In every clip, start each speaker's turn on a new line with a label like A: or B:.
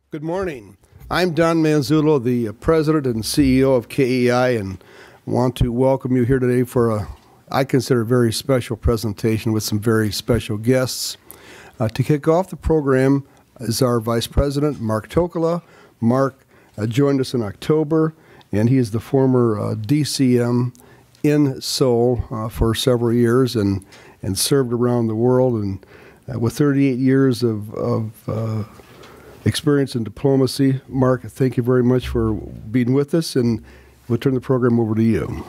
A: Good morning. I'm Don Manzullo, the President and CEO of KEI, and want to welcome you here today for I consider, a very special presentation with some very special guests. To kick off the program is our Vice President, Mark Tokala. Mark joined us in October, and he is the former DCM in Seoul for several years and served around the world. And with 38 years of experience in diplomacy, Mark, thank you very much for being with us, and we'll turn the program over to you.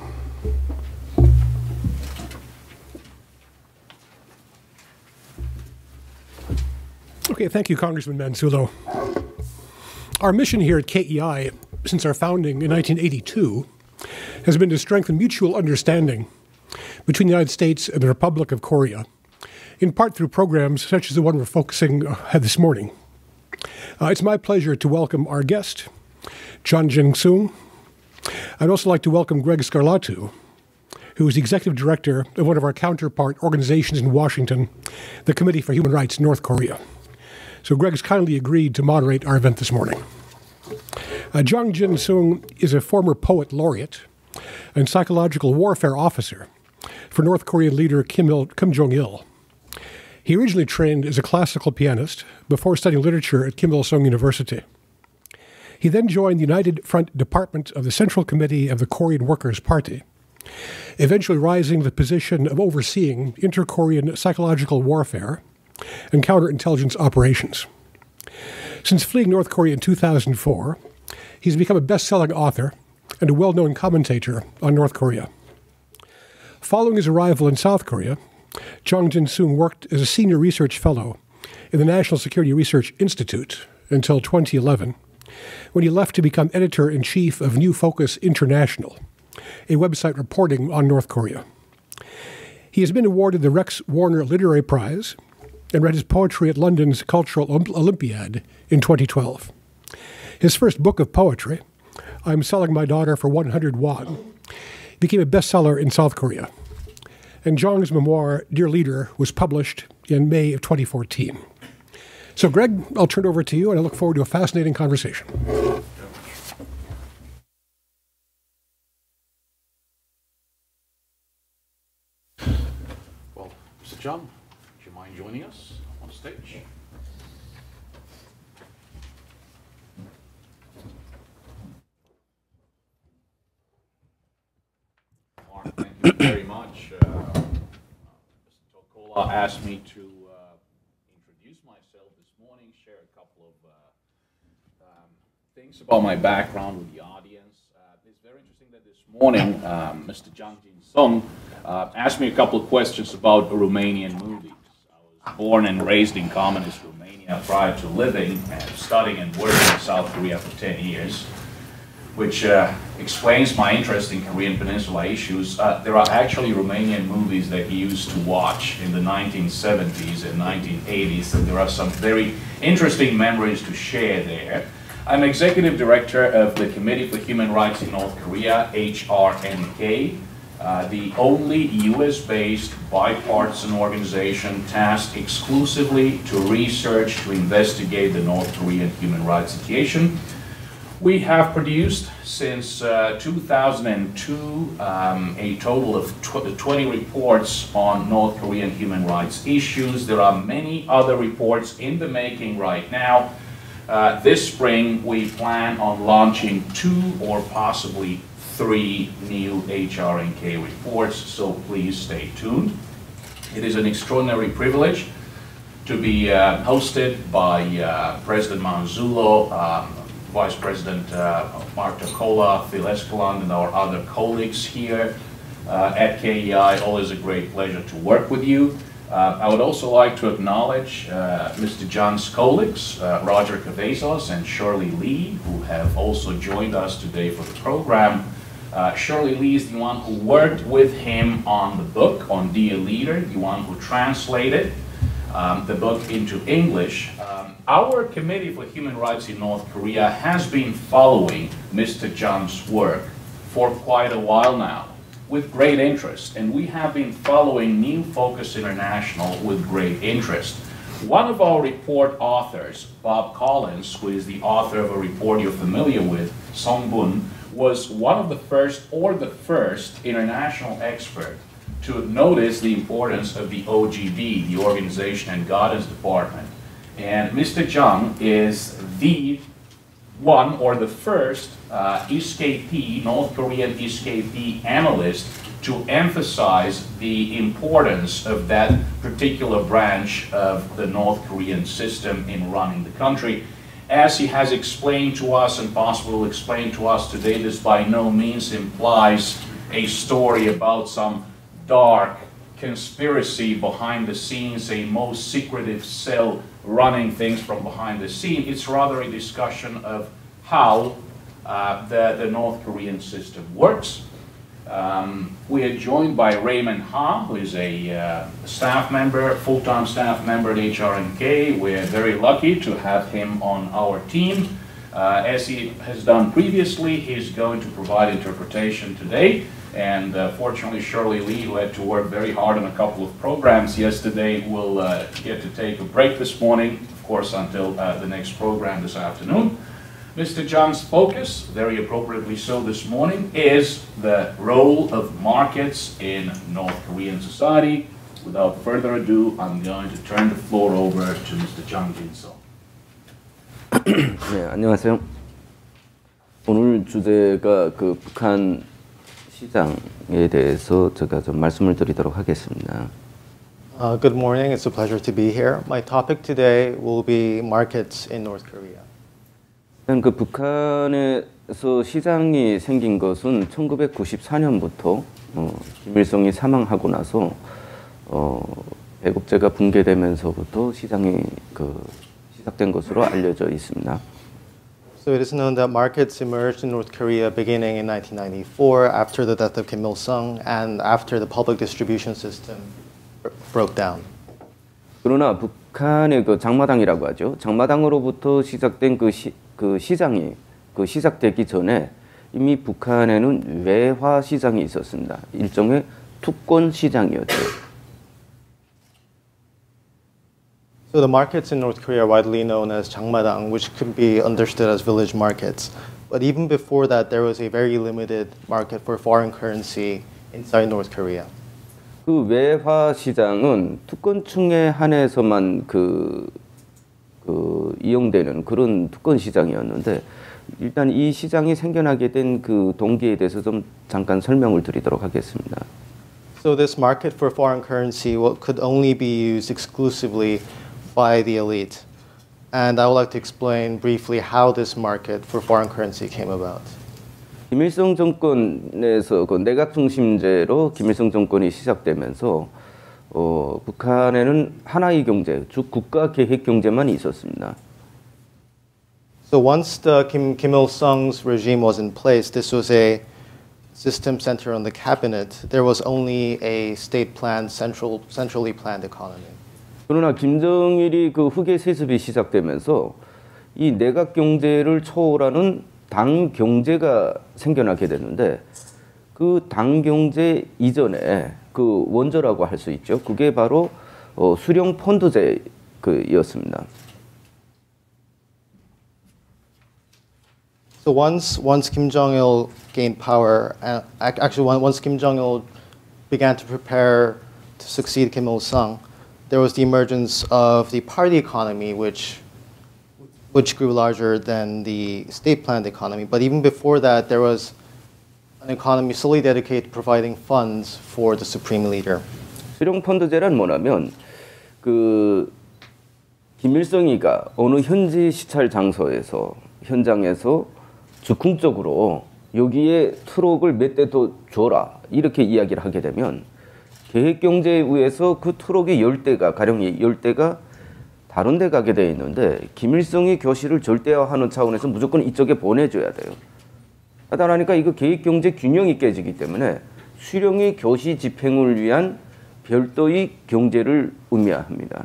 B: Okay, thank you, Congressman Manzullo. Our mission here at KEI, since our founding in 1982, has been to strengthen mutual understanding between the United States and the Republic of Korea, in part through programs such as the one we're focusing on this morning. It's my pleasure to welcome our guest, Jang Jin-sung. I'd also like to welcome Greg Scarlatu, who is the Executive Director of one of our counterpart organizations in Washington, the Committee for Human Rights in North Korea. So Greg has kindly agreed to moderate our event this morning. Jang Jin-sung is a former poet laureate and psychological warfare officer for North Korean leader Kim Jong-il. He originally trained as a classical pianist before studying literature at Kim Il-sung University. He then joined the United Front Department of the Central Committee of the Korean Workers' Party, eventually rising to the position of overseeing inter-Korean psychological warfare and counterintelligence operations. Since fleeing North Korea in 2004, he's become a best-selling author and a well-known commentator on North Korea. Following his arrival in South Korea, Jang Jin-sung worked as a senior research fellow in the National Security Research Institute until 2011, when he left to become editor-in-chief of New Focus International, a website reporting on North Korea. He has been awarded the Rex Warner Literary Prize and read his poetry at London's Cultural Olympiad in 2012. His first book of poetry, I'm Selling My Daughter for 100 Won, became a bestseller in South Korea. And Jang's memoir, Dear Leader, was published in May of 2014. So, Greg, I'll turn it over to you, and I look forward to a fascinating conversation.
C: Well, Mr. Jang, would you mind joining us on stage? Mark, thank you very much. Mr. Tokala asked me to introduce myself this morning, share a couple of things about my background with the audience. It's very interesting that this morning Mr. Jang Jin-sung asked me a couple of questions about Romanian movies. I was born and raised in communist Romania prior to living and studying and working in South Korea for 10 years. Which explains my interest in Korean Peninsula issues. There are actually Romanian movies that he used to watch in the 1970s and 1980s, and there are some very interesting memories to share there. I'm Executive Director of the Committee for Human Rights in North Korea, HRNK, the only US-based bipartisan organization tasked exclusively to research, to investigate the North Korean human rights situation. We have produced since 2002 a total of 20 reports on North Korean human rights issues. There are many other reports in the making right now. This spring we plan on launching 2 or possibly 3 new HRNK reports, so please stay tuned. It is an extraordinary privilege to be hosted by President Manzullo, Vice President Mark Tokala, Phil Escalante, and our other colleagues here at KEI. Always a great pleasure to work with you. I would also like to acknowledge Mr. Jang's colleagues, Roger Cavazos and Shirley Lee, who have also joined us today for the program. Shirley Lee is the one who worked with him on the book, on Dear Leader, the one who translated the book into English. Our Committee for Human Rights in North Korea has been following Mr. Jang's work for quite a while now with great interest, and we have been following New Focus International with great interest. One of our report authors, Bob Collins, who is the author of a report you're familiar with, Songbun, was one of the first or the first international expert to notice the importance of the OGD, the Organization and Guidance Department. And Mr. Jang is the one or the first SKP, North Korean SKP analyst to emphasize the importance of that particular branch of the North Korean system in running the country. As he has explained to us and possibly will explain to us today, this by no means implies a story about some dark conspiracy behind the scenes, a most secretive cell running things from behind the scene. It's rather a discussion of how the North Korean system works. We are joined by Raymond Ha, who is a staff member, full-time staff member at HRNK. We're very lucky to have him on our team. As he has done previously, he's going to provide interpretation today. And fortunately, Shirley Lee, who had to work very hard on a couple of programs yesterday, will get to take a break this morning, of course, until the next program this afternoon. Mr. Jang's focus, very appropriately so this morning, is the role of markets in North Korean society. Without further ado, I'm going to turn the floor over to Mr. Jang Jin-sung.
D: 네, 안녕하세요. 오늘 주제가 그 북한 시장에 대해서 제가 좀 말씀을 드리도록 하겠습니다.
E: Good morning. It's a pleasure to be here. My topic today will be markets in North Korea.
D: 일단 그 북한에서 시장이 생긴 것은 1994년부터 김일성이 사망하고 나서 배급제가 붕괴되면서부터 시장이 시작된 것으로 알려져 있습니다.
E: So it is known that markets emerged in North Korea beginning in 1994 after the death of Kim Il-sung and after the public distribution system broke down.
D: 그러나 북한의 그 장마당이라고 하죠. 장마당으로부터 시작된 그 시장이 시작되기 전에 이미 북한에는 외화 시장이 있었습니다. 일종의 투권 시장이었죠.
E: So the markets in North Korea are widely known as 장마당, which could be understood as village markets. But even before that, there was a very limited market for foreign currency inside North Korea.
D: 그 외화 시장은 투권층에 한해서만 이용되는 그런 투권 시장이었는데 일단 이 시장이 생겨나게 된 그 동기에 대해서 좀 잠깐 설명을 드리도록 하겠습니다.
E: So this market for foreign currency could only be used exclusively by the elite. And I would like to explain briefly how this market for foreign currency came about.
D: 김일성 정권에서 그 내각 중심제로 김일성 정권이 시작되면서 북한에는 하나의 경제, 즉 국가 계획 경제만 있었습니다.
E: So once the Kim Il-sung's regime was in place, this was a system centered on the cabinet. There was only a state-planned, centrally planned economy.
D: 그러나 김정일이 그 후계 세습이 시작되면서 이 내각 경제를 초월하는 당 경제가 생겨나게 되는데 그 당 경제 이전에 그 원조라고 할 수 있죠. 그게 바로 수령 펀드제였습니다.
E: So once Kim Jong-il gained power, once Kim Jong-il began to prepare to succeed Kim Il-sung, there was the emergence of the party economy, which grew larger than the state-planned economy. But even before that, there was an economy solely dedicated to providing funds for the supreme leader.
D: 수령 펀드제란 뭐냐면 그 김일성이가 어느 현지 시찰 장소에서 현장에서 즉흥적으로 여기에 트럭을 몇 대 더 줘라 이렇게 이야기를 하게 되면 계획경제에 의해서 그 트럭의 10대가 가령 10대가 다른 데 가게 돼 있는데 김일성이 교실을 절대화하는 차원에서 무조건 이쪽에 보내줘야 돼요. 하다 보니까 이거 계획경제 균형이 깨지기 때문에 수령의 교시 집행을 위한 별도의 경제를 의미합니다.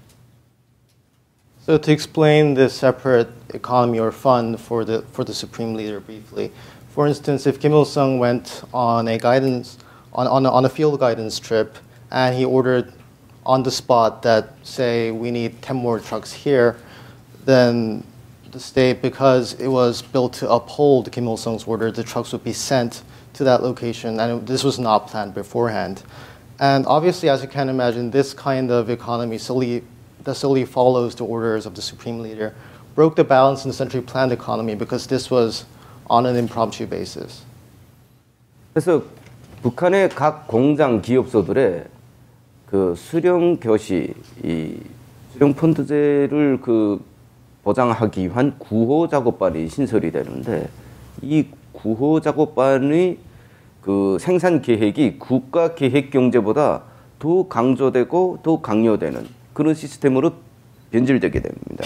E: So to explain this separate economy or fund for the supreme leader briefly, for instance, if Kim Il-sung went on a field guidance trip and he ordered on the spot that say we need 10 more trucks here, then the state, because it was built to uphold Kim Il-sung's order, the trucks would be sent to that location, and this was not planned beforehand. And obviously, as you can imagine, this kind of economy that solely follows the orders of the supreme leader broke the balance in the centrally planned economy because this was on an impromptu basis.
D: 그래서 북한의 각 공장 기업소들의 그 수령 겨시, 이 수령 펀드제를 그 보장하기 위한 구호 작업반이 신설이 되는데 이 구호 작업반의 그 생산 계획이 국가 계획 경제보다 더 강조되고 더 강요되는 그런 시스템으로 변질되게 됩니다.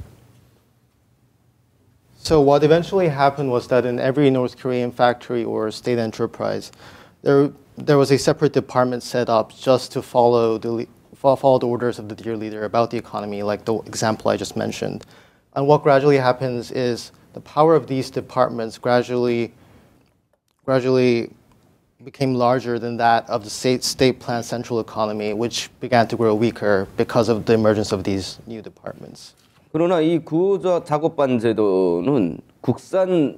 E: So what eventually happened was that in every North Korean factory or state enterprise, there was a separate department set up just to follow the orders of the dear leader about the economy, like the example I just mentioned. And what gradually happens is the power of these departments gradually became larger than that of the state-planned central economy, which began to grow weaker because of the emergence of these new departments.
D: 그러나 이 구호 작업반 제도는 국산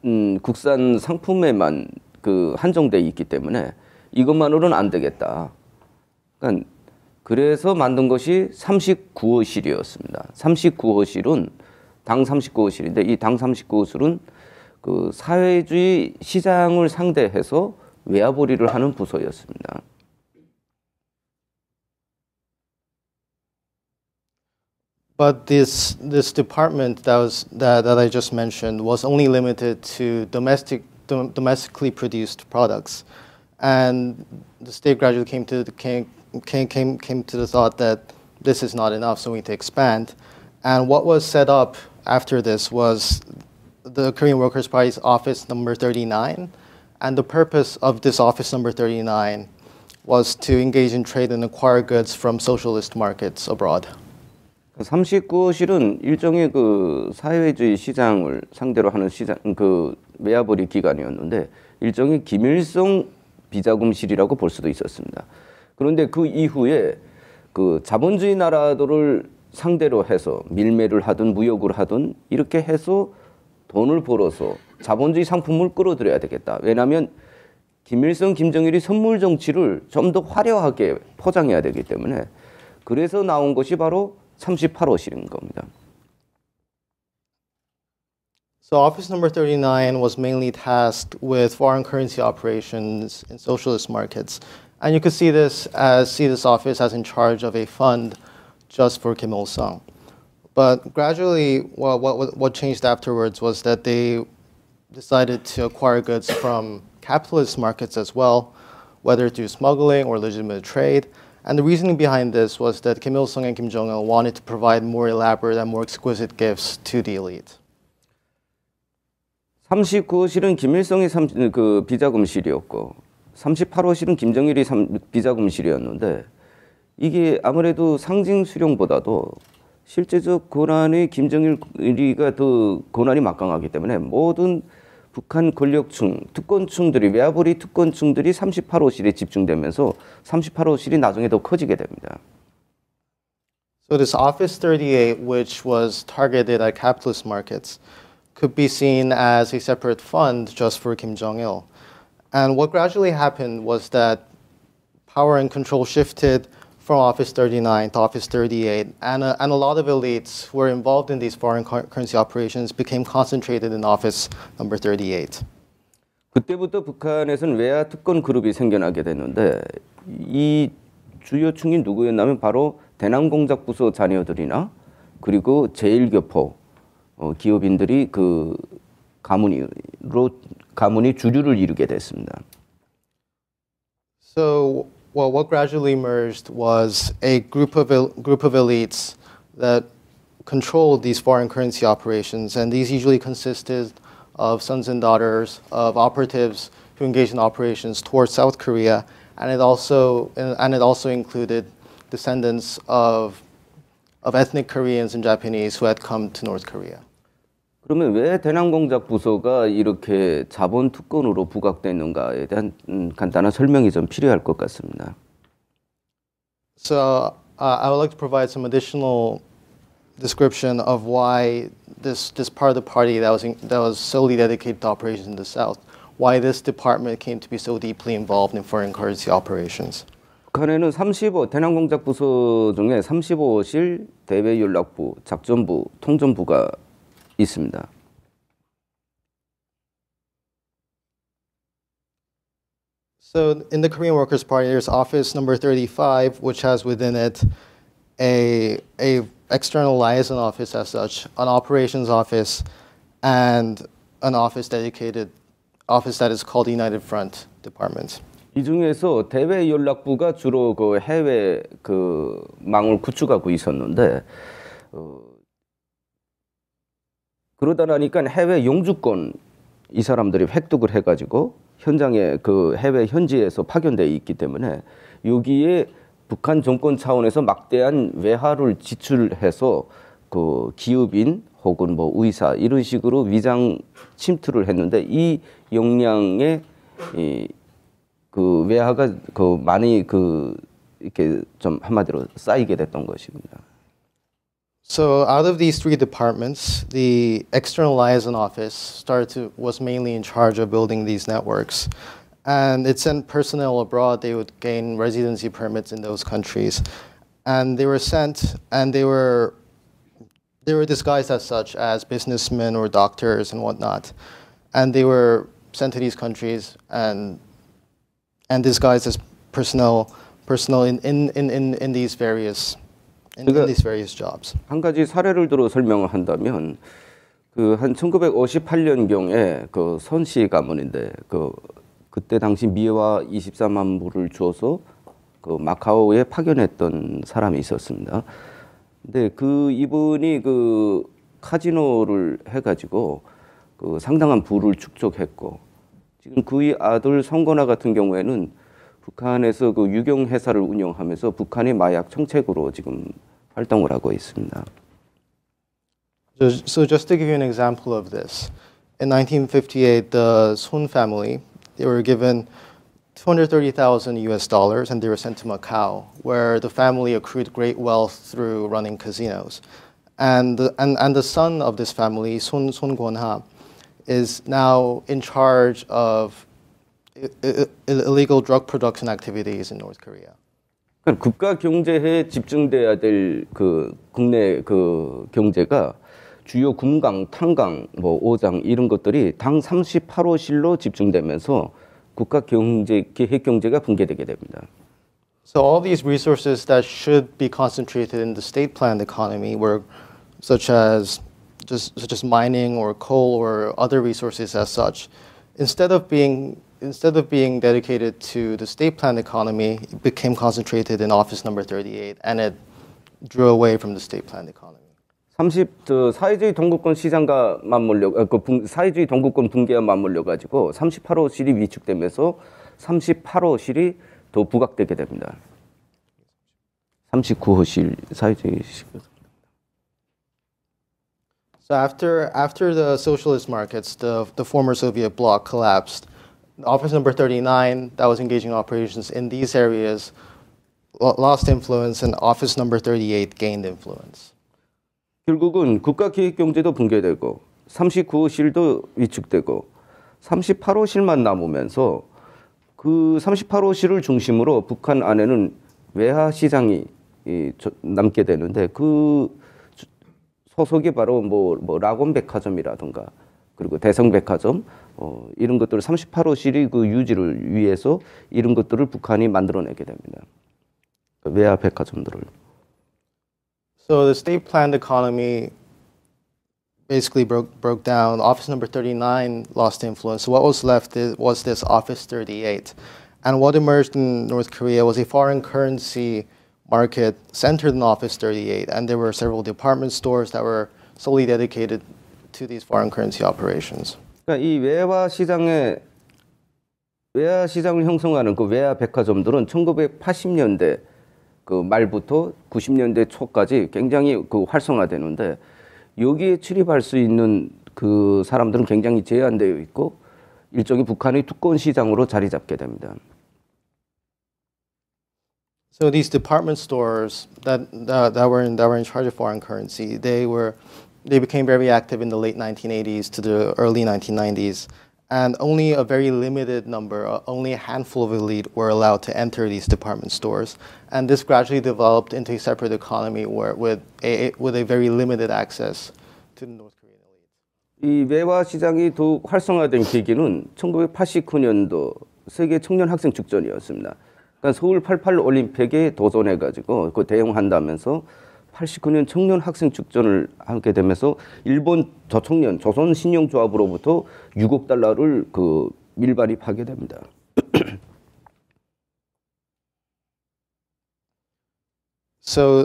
D: 상품에만 그 한정돼 있기 때문에 이것만으로는 안 되겠다. 그러니까 그래서 만든 것이 39호실이었습니다. 39호실은 당 39호실인데 이 당 39호실은 그 사회주의 시장을 상대해서 외화벌이를 하는 부서였습니다.
E: But this department that I just mentioned was only limited to domestically produced products, and the state gradually came to the thought that this is not enough, so we need to expand. And what was set up after this was the Korean Workers' Party's office number 39, and the purpose of this office number 39 was to engage in trade and acquire goods from socialist markets abroad.
D: 39호실은 일종의 그 사회주의 시장을 상대로 하는 시장 그 외화벌이 기관이었는데 일종의 김일성 비자금실이라고 볼 수도 있었습니다. 그런데 그 이후에 그 자본주의 나라들을 상대로 해서 밀매를 하든 무역을 하든 이렇게 해서 돈을 벌어서 자본주의 상품을 끌어들여야 되겠다. 왜냐하면 김일성, 김정일이 선물 정치를 좀 더 화려하게 포장해야 되기 때문에 그래서 나온 것이 바로 38호실인 겁니다.
E: So office number 39 was mainly tasked with foreign currency operations in socialist markets. And you could see this office as in charge of a fund just for Kim Il-sung. But gradually, what changed afterwards was that they decided to acquire goods from capitalist markets as well, whether through smuggling or legitimate trade. And the reasoning behind this was that Kim Il-sung and Kim Jong-il wanted to provide more elaborate and more exquisite gifts to the elite.
D: 39호실은 김일성이 그 비자금실이었고 38호실은 김정일이 비자금실이었는데 이게 아무래도 상징 수령보다도 실제적 권한이 김정일이가 더 권한이 막강하기 때문에 모든 북한 권력층, 특권층들이 외화벌이 특권층들이 38호실에 집중되면서 38호실이 나중에 더 커지게 됩니다.
E: So this Office 38, which was targeted at capitalist markets, could be seen as a separate fund just for Kim Jong-il. And what gradually happened was that power and control shifted from Office 39 to Office 38, and a lot of elites who were involved in these foreign currency operations became concentrated in Office number 38.
D: 그때부터 북한에서는 외화 특권 그룹이 생겨나게 됐는데 이 주요층이 누구였냐면 바로 대남공작부서 자녀들이나 그리고 제일교포 기업인들이 그 가문이 주류를 이루게 됐습니다.
E: So what gradually emerged was a group of elites that controlled these foreign currency operations, and these usually consisted of sons and daughters of operatives who engaged in operations towards South Korea, and it also included descendants of ethnic Koreans and Japanese who had come to North Korea.
D: 그러면 왜 대남공작부서가 이렇게 자본 특권으로 부각됐는가에 대한 간단한 설명이 좀 필요할 것 같습니다.
E: So I would like to provide some additional description of why this part of the party that was solely dedicated to operations in the South, why this department came to be so deeply involved in foreign currency operations.
D: 북한에는 35 대남공작 부서 중에 35실 대외연락부, 작전부, 통전부가 있습니다.
E: So in the Korean Workers' Party, there's office number 35, which has within it a external liaison office as such, an operations office, and an office that is called United Front Department.
D: 이 중에서 대외연락부가 주로 그 해외 그 망을 구축하고 있었는데 그러다 나니까 해외 영주권 이 사람들이 획득을 해가지고 현장에 그 해외 현지에서 파견돼 있기 때문에 여기에 북한 정권 차원에서 막대한 외화를 지출해서 그 기업인 혹은 뭐 의사 이런 식으로 위장 침투를 했는데 이 역량의 그 외화가 그 많이 그 이렇게 좀 한마디로 쌓이게 됐던 것입니다.
E: So out of these three departments, the external liaison office was mainly in charge of building these networks. And it sent personnel abroad. They would gain residency permits in those countries. And they were sent, and they were disguised as such, as businessmen or doctors and whatnot. And they were sent to these countries and disguised as personnel in these various jobs.
D: 한 가지 사례를 들어 설명을 한다면 그 한 1958년경에 그 선씨 가문인데 그때 당시 미화 24만 불을 주어서 그 마카오에 파견했던 사람이 있었습니다. 근데 그 이분이 그 카지노를 해가지고 그 상당한 부를 축적했고 지금 그의 아들 성건아 같은 경우에는 북한에서 그 유경 회사를 운영하면서 북한의 마약 정책으로 지금 활동을 하고 있습니다.
E: So just to give you an example of this, in 1958, the Sun family, they were given $230,000 and they were sent to Macau, where the family accrued great wealth through running casinos. And the son of this family, Sun Kwon-ha, is now in charge of illegal drug production activities in North Korea.
D: 국가 경제에 집중돼야 될 그 국내 그 경제가 주요 금강, 탄강, 뭐 오장 이런 것들이 당 38호실로 집중되면서 국가 경제 계획 경제가 붕괴되게 됩니다.
E: So all these resources that should be concentrated in the state-planned economy, were such as mining or coal or other resources as such, instead of being dedicated to the state-planned economy, it became concentrated in office number 38, and it drew away from the state-planned economy.
D: 사회주의 동구권 시장과 맞물려 사회주의 동구권 붕괴와 맞물려 가지고 38호실이 위축되면서 38호실이 더 부각되게 됩니다. 39호실 사회주의.
E: So after the socialist markets, the former Soviet bloc collapsed, office number 39 that was engaging operations in these areas lost influence, and office number 38 gained influence.
D: 결국은 국가기획경제도 붕괴되고 39호실도 위축되고 38호실만 남으면서 그 38호실을 중심으로 북한 안에는 외화 시장이 남게 되는데 그 소속이 바로 뭐 락원백화점이라든가 그리고 대성백화점 이런 것들을 38호실이 그 유지를 위해서 이런 것들을 북한이 만들어내게 됩니다. 외화 백화점들을.
E: So the state-planned economy basically broke down. Office number 39 lost influence. So what was left was this office 38. And what emerged in North Korea was a foreign currency market centered in office 38. And there were several department stores that were solely dedicated to these foreign currency operations.
D: 그러니까 이 외화 시장을 형성하는 그 외화 백화점들은 1980년대 그 말부터 90년대 초까지 굉장히 그 활성화되는데 여기에 출입할 수 있는 그 사람들은 굉장히 제한되어 있고 일종의 북한의 두꺼운 시장으로 자리 잡게 됩니다.
E: So these department stores that were in charge of foreign currency, they became very active in the late 1980s to the early 1990s, and only a very limited number, only a handful of elite were allowed to enter these department stores, and this gradually developed into a separate economy with a very limited access to the North Korean elite.
D: 이 외화 시장이 더 활성화된 계기는 1989년도 세계 청년 학생 축전이었습니다. 그러니까 서울 88 올림픽에 도전해가지고 그 대응한다면서 89년 청년 학생 축전을 하게 되면서 일본 저청년 조선신용조합으로부터 6억 달러를 그 밀반입하게 됩니다.
E: So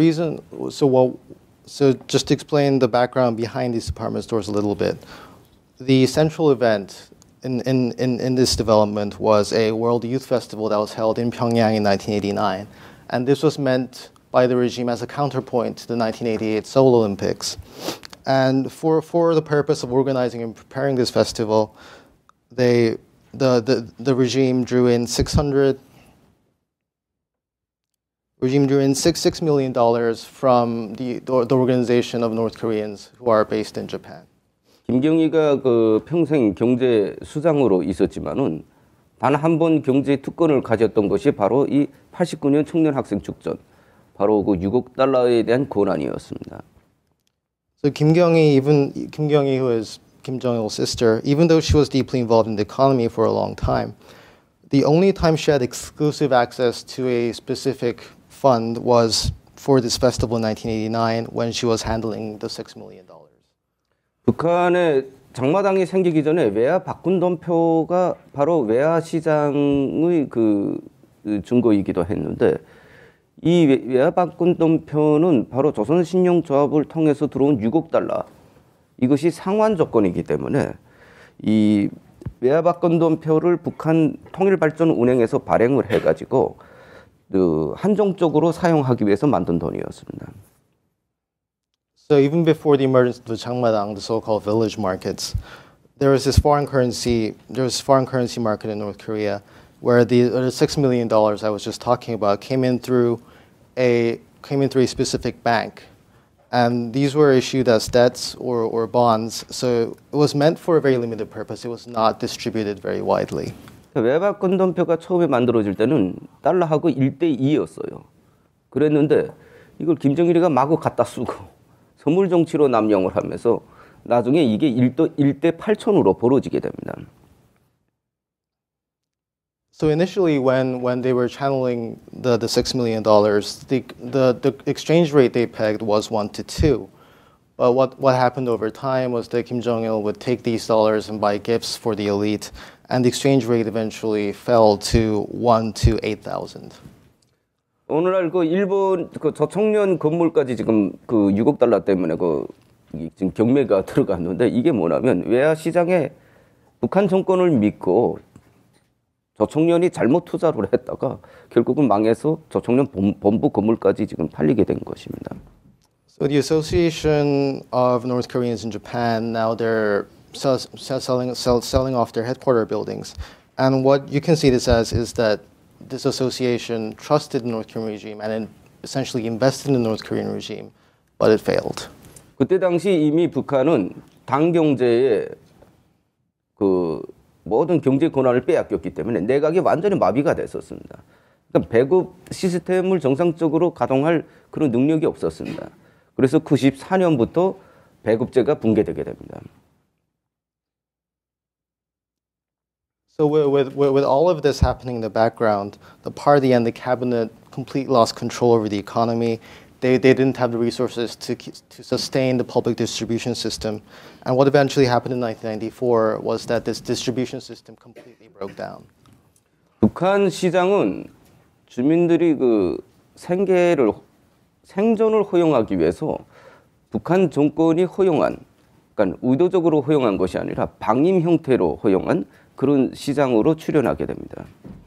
E: just to explain the background behind these department stores a little bit, the central event in this development was a World Youth Festival that was held in Pyongyang in 1989, and this was meant by the regime as a counterpoint to the 1988 Seoul Olympics. And for the purpose of organizing and preparing this festival, the regime drew in $6 million from the organization of North Koreans who are based in Japan.
D: 김경희가 그 평생 경제 수장으로 있었지만은 단 한 번 경제 특권을 가졌던 것이 바로 이 89년 청년 학생 축전, 바로 그 6억 달러에 대한 권한이었습니다.
E: So Kim Kyung-hee, who is Kim Jong-il's sister, even though she was deeply involved in the economy for a long time, the only time she had exclusive access to a specific fund was for this festival in 1989 when she was handling the $6 million.
D: 북한의 장마당이 생기기 전에 외화 박군돈표가 바로 외화 시장의 그 증거이기도 했는데 이 외화 박군돈표는 바로 조선신용조합을 통해서 들어온 6억 달러, 이것이 상환 조건이기 때문에 이 외화 박군돈표를 북한 통일발전은행에서 발행을 해가지고 그 한정적으로 사용하기 위해서 만든 돈이었습니다.
E: So even before the emergence of the Changmadang, the so-called village markets, there was foreign currency market in North Korea where the $6 million I was just talking about came in through a specific bank, and these were issued as debts or bonds. So it was meant for a very limited purpose. It was not distributed very widely.
D: 외화 건돈표가 처음에 만들어질 때는 달러하고 1대2였어요. 그랬는데 이걸 김정일이가 마구 갖다 쓰고 선물 정치로 남용을 하면서 나중에 이게 1대 8천으로 벌어지게 됩니다.
E: So initially, when they were channeling the $6 million, the exchange rate they pegged was 1 to 2. But what happened over time was that Kim Jong-il would take these dollars and buy gifts for the elite, and the exchange rate eventually fell to 1 to 8,000.
D: 오늘날 그 일본 그 저청년 건물까지 지금 그 6억 달러 때문에 그 지금 경매가 들어갔는데 이게 뭐냐면 외화 시장에 북한 정권을 믿고 저청년이 잘못 투자를 했다가 결국은 망해서 저청년 본부 건물까지 지금 팔리게 된 것입니다.
E: So the Association of North Koreans in Japan, now they're selling off their headquarter buildings, and what you can see this as is that this association trusted the North Korean regime and essentially invested in the North Korean regime, but it failed.
D: 그때 당시 이미 북한은 당 경제에 그 모든 경제 권한을 빼앗겼기 때문에 내각이 완전히 마비가 됐었습니다. 그러니까 배급 시스템을 정상적으로 가동할 그런 능력이 없었습니다. 그래서 94년부터 배급제가 붕괴되게 됩니다.
E: So with all of this happening in the background, the party and the cabinet completely lost control over the economy. They didn't have the resources to sustain the public distribution system. And what eventually happened in 1994 was that this distribution system completely broke down.
D: 북한 시장은 주민들이 그 생존을 허용하기 위해서 북한 정권이 허용한, 그러니까 의도적으로 허용한 것이 아니라 방임 형태로 허용한 그런 시장으로 출현하게 됩니다.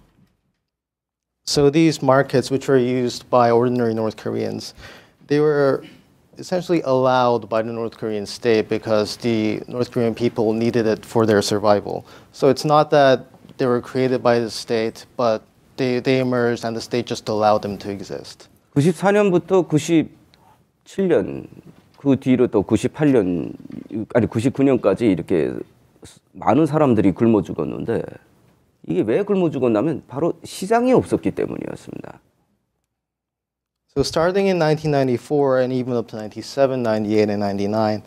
E: So these markets, which were used by ordinary North Koreans, they were essentially allowed by the North Korean state because the North Korean people needed it for their survival. So it's not that they were created by the state, but they emerged and the state just allowed them to exist.
D: 94년부터 97년 그 뒤로 또 98년 아니 99년까지 이렇게 많은 사람들이 굶어 죽었는데 이게 왜 굶어 죽었냐면 바로 시장이 없었기 때문이었습니다.
E: So starting in 1994 and even up to 97, 98, and 99,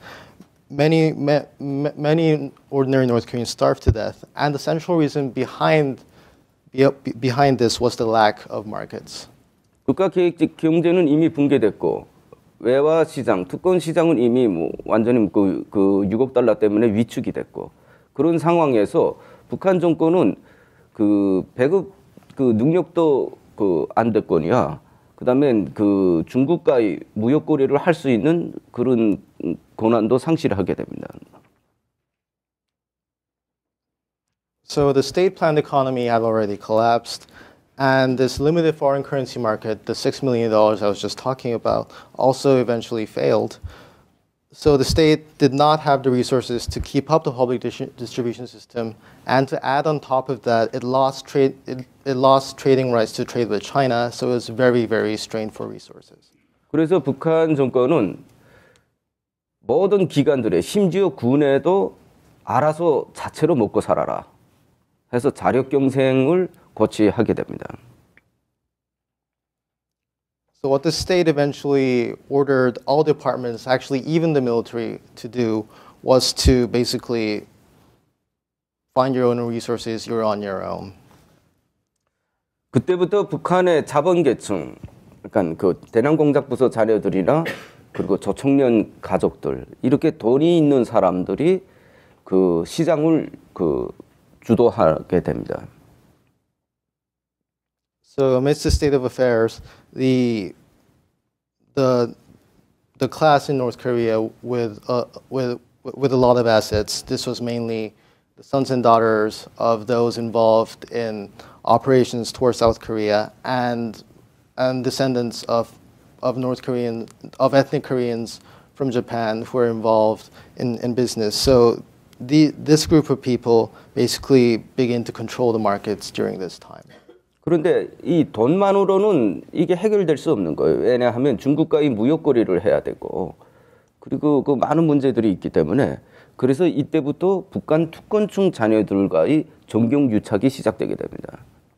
E: many ordinary North Koreans starved to death, and the central reason behind this was the lack of markets.
D: 국가 계획적 경제는 이미 붕괴됐고 외화 시장, 특권 시장은 이미 뭐 완전히 그 6억 달러 때문에 위축이 됐고 그런 상황에서 북한 정권은 그 배급 그 능력도 그 안대권이야. 그다음에 그 중국과의 무역 거래를 할 수 있는 그런 권한도 상실하게 됩니다.
E: So the state-planned economy had already collapsed, and this limited foreign currency market, the $6 million I was just talking about, also eventually failed. So the state did not have the resources to keep up the public distribution system, and to add on top of that, it lost trading rights to trade with China, so it was very, very strained for resources.
D: 그래서 북한 정권은 모든 기관들의 심지어 군에도 알아서 자체로 먹고 살아라 해서 자력 경쟁을 고취하게 됩니다.
E: So what the state eventually ordered all departments, actually even the military, to do was to basically find your own resources, you're on your own.
D: 그때부터 북한의 자본계층, 그러니까 그 대남공작부서 자녀들이나 그리고 저청년 가족들 이렇게 돈이 있는 사람들이 그 시장을 그 주도하게 됩니다.
E: So amidst the state of affairs, the class in North Korea with a lot of assets, this was mainly the sons and daughters of those involved in operations towards South Korea and descendants of ethnic Koreans from Japan who were involved in business. So this group of people basically begin to control the markets during this time.
D: 그런데 이 돈만으로는 이게 해결될 수 없는 거예요. 왜냐하면 중국과의 무역 거래를 해야 되고 그리고 그 많은 문제들이 있기 때문에 그래서 이때부터 북한 특권층 자녀들과의 정경 유착이 시작되게 됩니다.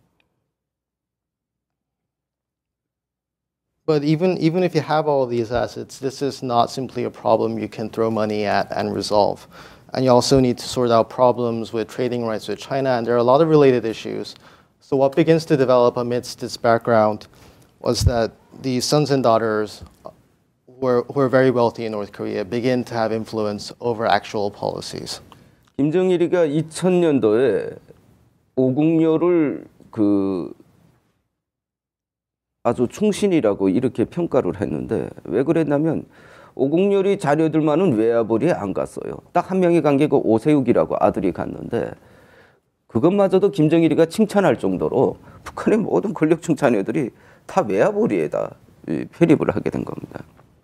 E: But even if you have all these assets, this is not simply a problem you can throw money at and resolve. And you also need to sort out problems with trading rights with China, and there are a lot of related issues. So what begins to develop amidst this background was that the sons and daughters who are very wealthy in North Korea begin to have influence over actual policies.
D: 김정일이가 2000년도에 오국녀를 그 아주 충신이라고 이렇게 평가를 했는데 왜 그랬냐면 오국렬이 자녀들만은 외화벌이에 안 갔어요. 딱 한 명이 간 게 그 오세욱이라고 아들이 갔는데 그것마저도 김정일이가 칭찬할 정도로 북한의 모든 권력층 자녀들이 다 외화벌이에다 편입을 하게 된 겁니다.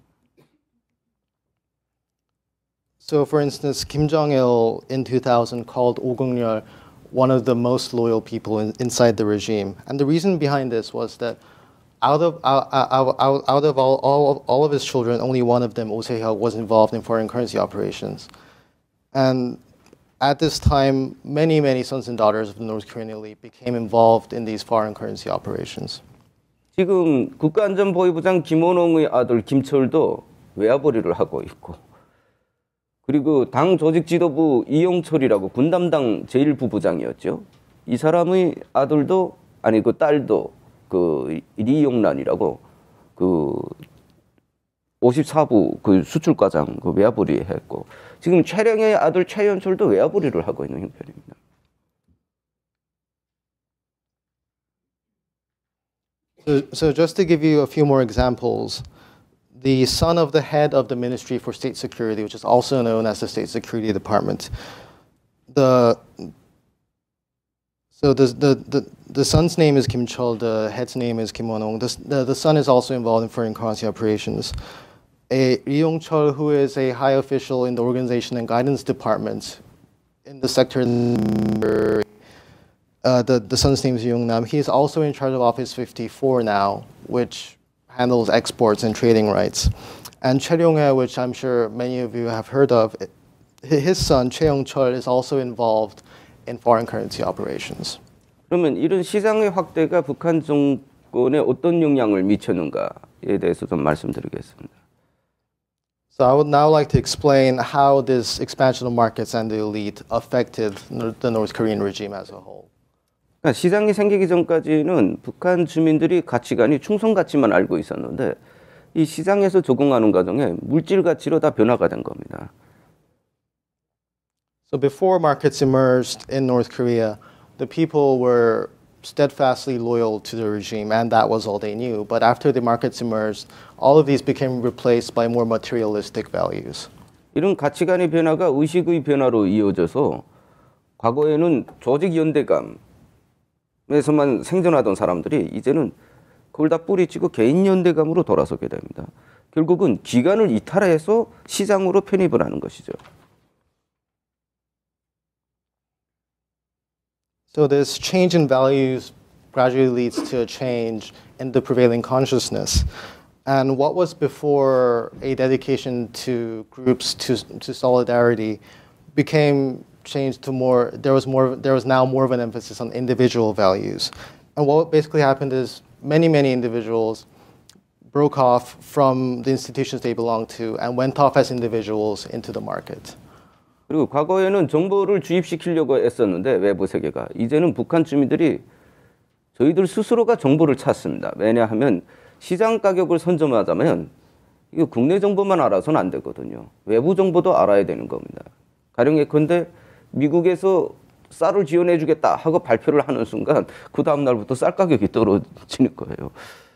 E: So for instance, Kim Jong-il in 2000 called Oh Kung-yeol one of the most loyal people inside the regime. And the reason behind this was that out of all of his children, only one of them, Oh Se-hyuk, was involved in foreign currency operations. And at this time, many sons and daughters of the North Korean elite became involved in these foreign currency operations.
D: 지금 국가안전보위부장 김원홍의 아들 김철도 외화벌이를 하고 있고 그리고 당 조직지도부 이용철이라고 군담당 제1부부장이었죠. 이 사람의 아들도 아니 그 딸도 그 리용란이라고 그 54부 그 수출과장 그 외화벌이 했고 지금 최령의 아들 최연철도 외화벌이를 하고 있는 형편입니다.
E: So just to give you a few more examples, the son of the head of the Ministry for State Security, which is also known as the State Security Department, the son's name is Kim Chol, the head's name is Kim Won-ong. The son is also involved in foreign currency operations. Lee Yong-chol, who is a high official in the organization and guidance department in the sector, the son's name is Young-nam. He's also in charge of Office 54 now, which handles exports and trading rights. And Choi Ryong-hae, which I'm sure many of you have heard of, his son, Choi Young-chol, is also involved in foreign currency operations.
D: 그러면 이런 시장의 확대가 북한 정권에 어떤 영향을 미쳤는가에 대해서 좀 말씀드리겠습니다.
E: So I would now like to explain how this expansion of markets and the elite affected the North Korean regime as a whole.
D: 그러니까 시장이 생기기 전까지는 북한 주민들이 가치관이 충성 가치만 알고 있었는데 이 시장에서 적응하는 과정에 물질 가치로 다 변화가 된 겁니다.
E: So before markets emerged in North Korea, the people were steadfastly loyal to the regime, and that was all they knew. But after the markets emerged, all of these became replaced by more materialistic values.
D: 이런 가치관의 변화가 의식의 변화로 이어져서 과거에는 조직 연대감에서만 생존하던 사람들이 이제는 그걸 다 뿌리치고 개인 연대감으로 돌아서게 됩니다. 결국은 기관을 이탈해서 시장으로 편입을 하는 것이죠.
E: So this change in values gradually leads to a change in the prevailing consciousness. And what was before a dedication to groups, to solidarity, became changed to more, there was now more of an emphasis on individual values. And what basically happened is many individuals broke off from the institutions they belonged to and went off as individuals into the market.
D: 그리고 과거에는 정보를 주입시키려고 했었는데 외부 세계가 이제는 북한 주민들이 저희들 스스로가 정보를 찾습니다. 왜냐하면 시장 가격을 선점하자면 이거 국내 정보만 알아서는 안 되거든요. 외부 정보도 알아야 되는 겁니다. 가령 예컨대 미국에서 쌀을 지원해 주겠다 하고 발표를 하는 순간 그 다음 날부터 쌀 가격이 떨어지는 거예요.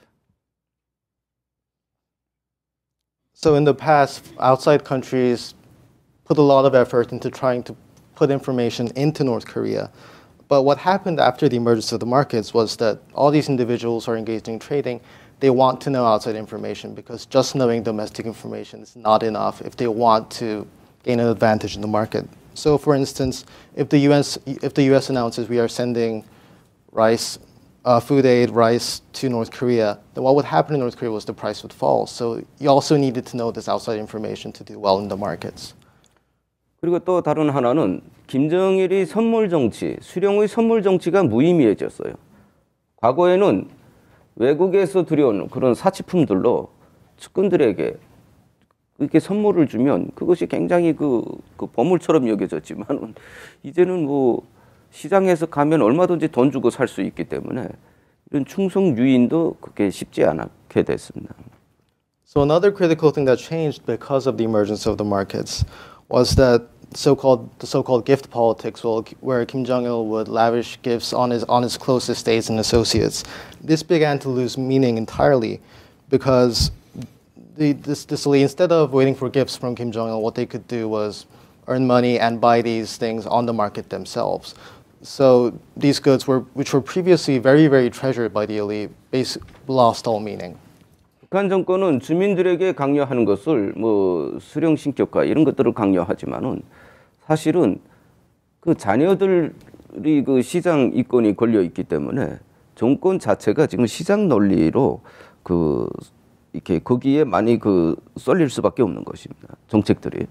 E: So in the past, outside countries put a lot of effort into trying to put information into North Korea. But what happened after the emergence of the markets was that all these individuals are engaged in trading. They want to know outside information because just knowing domestic information is not enough if they want to gain an advantage in the market. So for instance, if the US announces we are sending rice, food aid, rice to North Korea, then what would happen in North Korea was the price would fall. So you also needed to know this outside information to do well in the markets.
D: 그리고 또 다른 하나는 김정일이 선물 정치, 수령의 선물 정치가 무의미해졌어요. 과거에는 외국에서 들여온 그런 사치품들로 측근들에게 이렇게 선물을 주면 그것이 굉장히 그 보물처럼 여겨졌지만 이제는 뭐 시장에서 가면 얼마든지 돈 주고 살 수 있기 때문에 이런 충성 유인도 그렇게 쉽지 않게 됐습니다.
E: So another critical thing that changed because of the emergence of the markets was that the so-called gift politics, where Kim Jong-il would lavish gifts on his closest aides and associates. This began to lose meaning entirely because this elite, instead of waiting for gifts from Kim Jong-il, what they could do was earn money and buy these things on the market themselves. So these goods, which were previously very treasured by the elite, basically lost all meaning.
D: 북한 정권은 주민들에게 강요하는 것을 뭐 수령 신격화 이런 것들을 강요하지만은 사실은 그 자녀들이 그 시장 이권이 걸려 있기 때문에 정권 자체가 지금 시장 논리로 그 이렇게 거기에 많이 그 쏠릴 수밖에 없는 것입니다. 정책들이.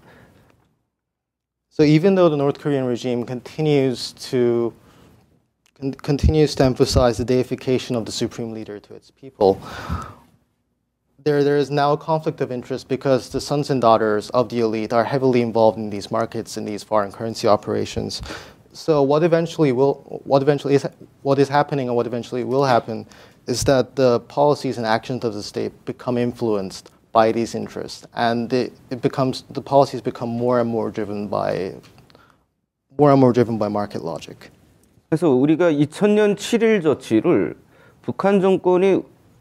E: So even though the North Korean regime continues to emphasize the deification of the supreme leader to its people, there is now a conflict of interest because the sons and daughters of the elite are heavily involved in these markets and these foreign currency operations. So what is happening and what eventually will happen is that the policies and actions of the state become influenced by these interests, and the policies become more and more driven by market logic.
D: 그래서 우리가 2000년 7일 조치를 북한 정권이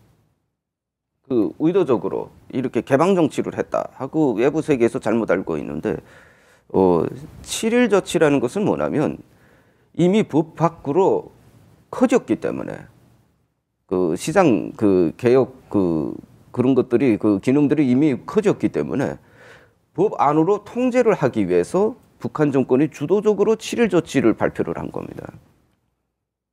D: 그 의도적으로 이렇게 개방 정치를 했다 하고 외부 세계에서 잘못 알고 있는데 7일 조치라는 것은 뭐냐면 이미 법 밖으로 커졌기 때문에 그 시장 그 개혁 그런 것들이 그 기능들이 이미 커졌기 때문에 법 안으로 통제를 하기 위해서 북한 정권이 주도적으로 7일 조치를 발표를 한 겁니다.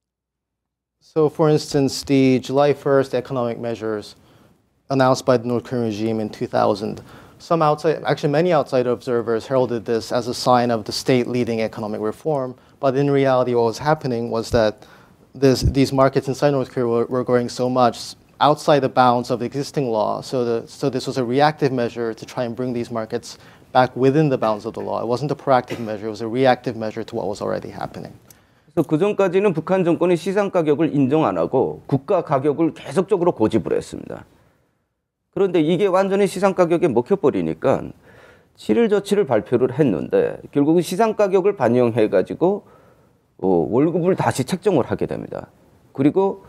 E: So, for instance, the July 1st economic measures announced by the North Korean regime in 2000, some outside, actually many outside observers heralded this as a sign of the state leading economic reform. But in reality, what was happening was that these markets inside North Korea were growing so much outside the bounds of the existing law. So this was a reactive measure to try and bring these markets back within the bounds of the law. It wasn't a proactive measure. It was a reactive measure to what was already happening.
D: 그래서 그 전까지는 북한 정권이 시장 가격을 인정 안 하고 국가 가격을 계속적으로 고집을 했습니다. 그런데 이게 완전히 시장 가격에 먹혀버리니까 7일 저치를 발표를 했는데 결국은 시장 가격을 반영해가지고 월급을 다시 책정을 하게 됩니다. 그리고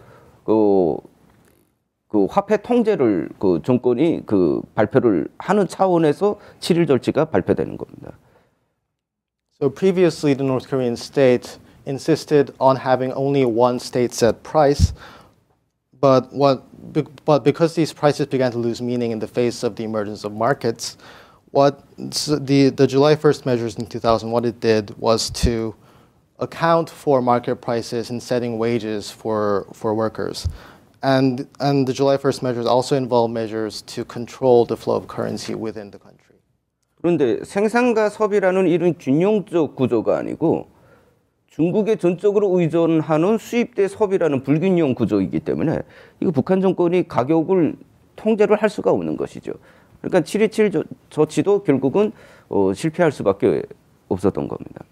D: 그 화폐 통제를 그 정권이 그 발표를 하는 차원에서 7일 절치가 발표되는 겁니다.
E: So previously, the North Korean state insisted on having only one state set price, but because these prices began to lose meaning in the face of the emergence of markets, the July 1st measures in 2000, what it did was to account for market prices in setting wages for workers. And the July 1st measures also involve measures to control the flow of currency within the country.
D: 그런데 생산과 소비라는 이런 균형적 구조가 아니고 중국에 전적으로 의존하는 수입 대 소비라는 불균형 구조이기 때문에 이거 북한 정권이 가격을 통제를 할 수가 없는 것이죠. 그러니까 7.27 조치도 결국은 실패할 수밖에 없었던 겁니다.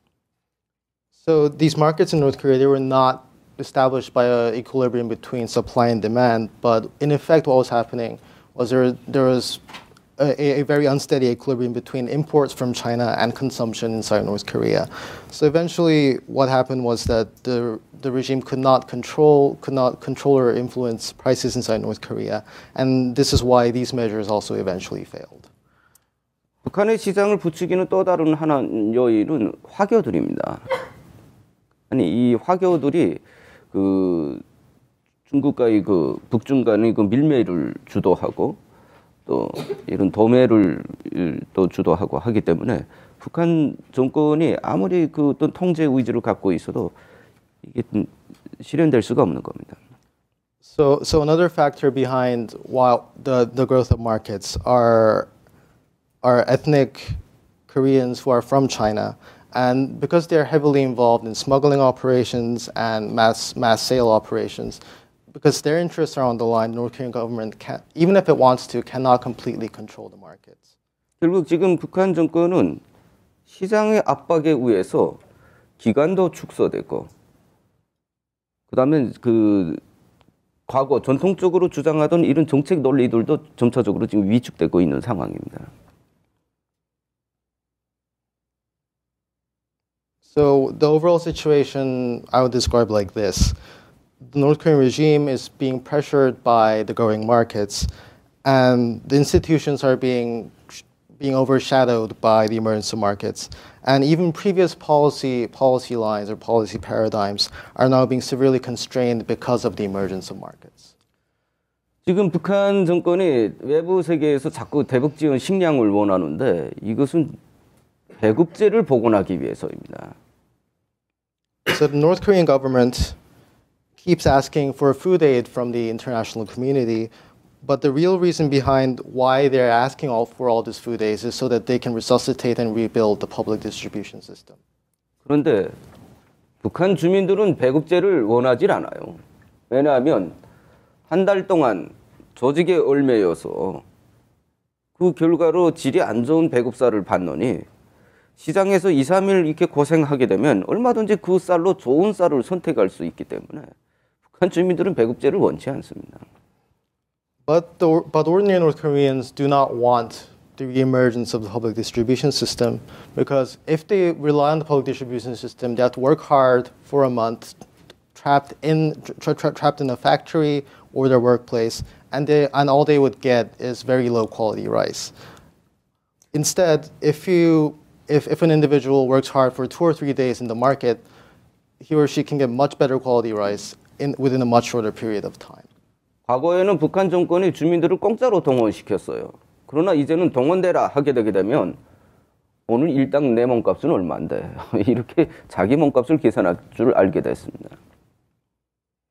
E: So these markets in North Korea, they were not established by an equilibrium between supply and demand, but in effect what was happening was there was a very unsteady equilibrium between imports from China and consumption inside North Korea. So eventually what happened was that the regime could not control or influence prices inside North Korea, and this is why these measures also eventually failed.
D: 북한의 시장을 부추기는 또 다른 하나 요인은 화교들입니다. 아니 이 화교들이 그 중국과의 그 북중 간의 그 밀매를 주도하고 또 이런 도매를 또 주도하고 하기 때문에 북한 정권이 아무리 그 어떤 통제 의지를 갖고 있어도 이게 실현될 수가 없는 겁니다.
E: So another factor behind why the growth of markets are ethnic Koreans who are from China. And because they're heavily involved in smuggling operations and mass sale operations, because their interests are on the line, the North Korean government, even if it wants to, cannot completely control the markets.
D: 결국 지금 북한 정권은 시장의 압박에 의해서 기관도 축소되고, 그다음에 그 과거 전통적으로 주장하던 이런 정책 논리들도 점차적으로 지금 위축되고 있는 상황입니다.
E: So the overall situation I would describe like this. The North Korean regime is being pressured by the growing markets, and the institutions are being overshadowed by the emergence of markets. And even previous policy lines or policy paradigms are now being severely constrained because of the emergence of markets.
D: 지금 북한 정권이 외부 세계에서 자꾸 대북 지원 식량을 원하는데 이것은 배급제를 복원하기 위해서입니다.
E: So the North Korean government keeps asking for food aid from the international community, but the real reason behind why they're asking for all this food aid is so that they can resuscitate and rebuild the public distribution system.
D: 그런데 북한 주민들은 배급제를 원하지 않아요. 왜냐하면 한 달 동안 조직에 얽매여서 그 결과로 질이 안 좋은 배급쌀을 받느니 시장에서 2, 3일 이렇게 고생하게 되면 얼마든지 그 쌀로 좋은 쌀을 선택할 수 있기 때문에 북한 주민들은 배급제를 원치 않습니다.
E: But ordinary North Koreans do not want the reemergence of the public distribution system, because if they rely on the public distribution system, they have to work hard for a month, trapped in a factory or their workplace, and all they would get is very low quality rice. Instead, if an individual works hard for 2 or 3 days in the market, he or she can get much better quality rice within a much shorter period of time.
D: 과거에는 북한 정권이 주민들을 공짜로 동원시켰어요. 그러나 이제는 동원되라 하게 되게 되면 오늘 일당 내 몸값은 얼마인데 이렇게 자기 몸값을 계산할 줄 알게 됐습니다.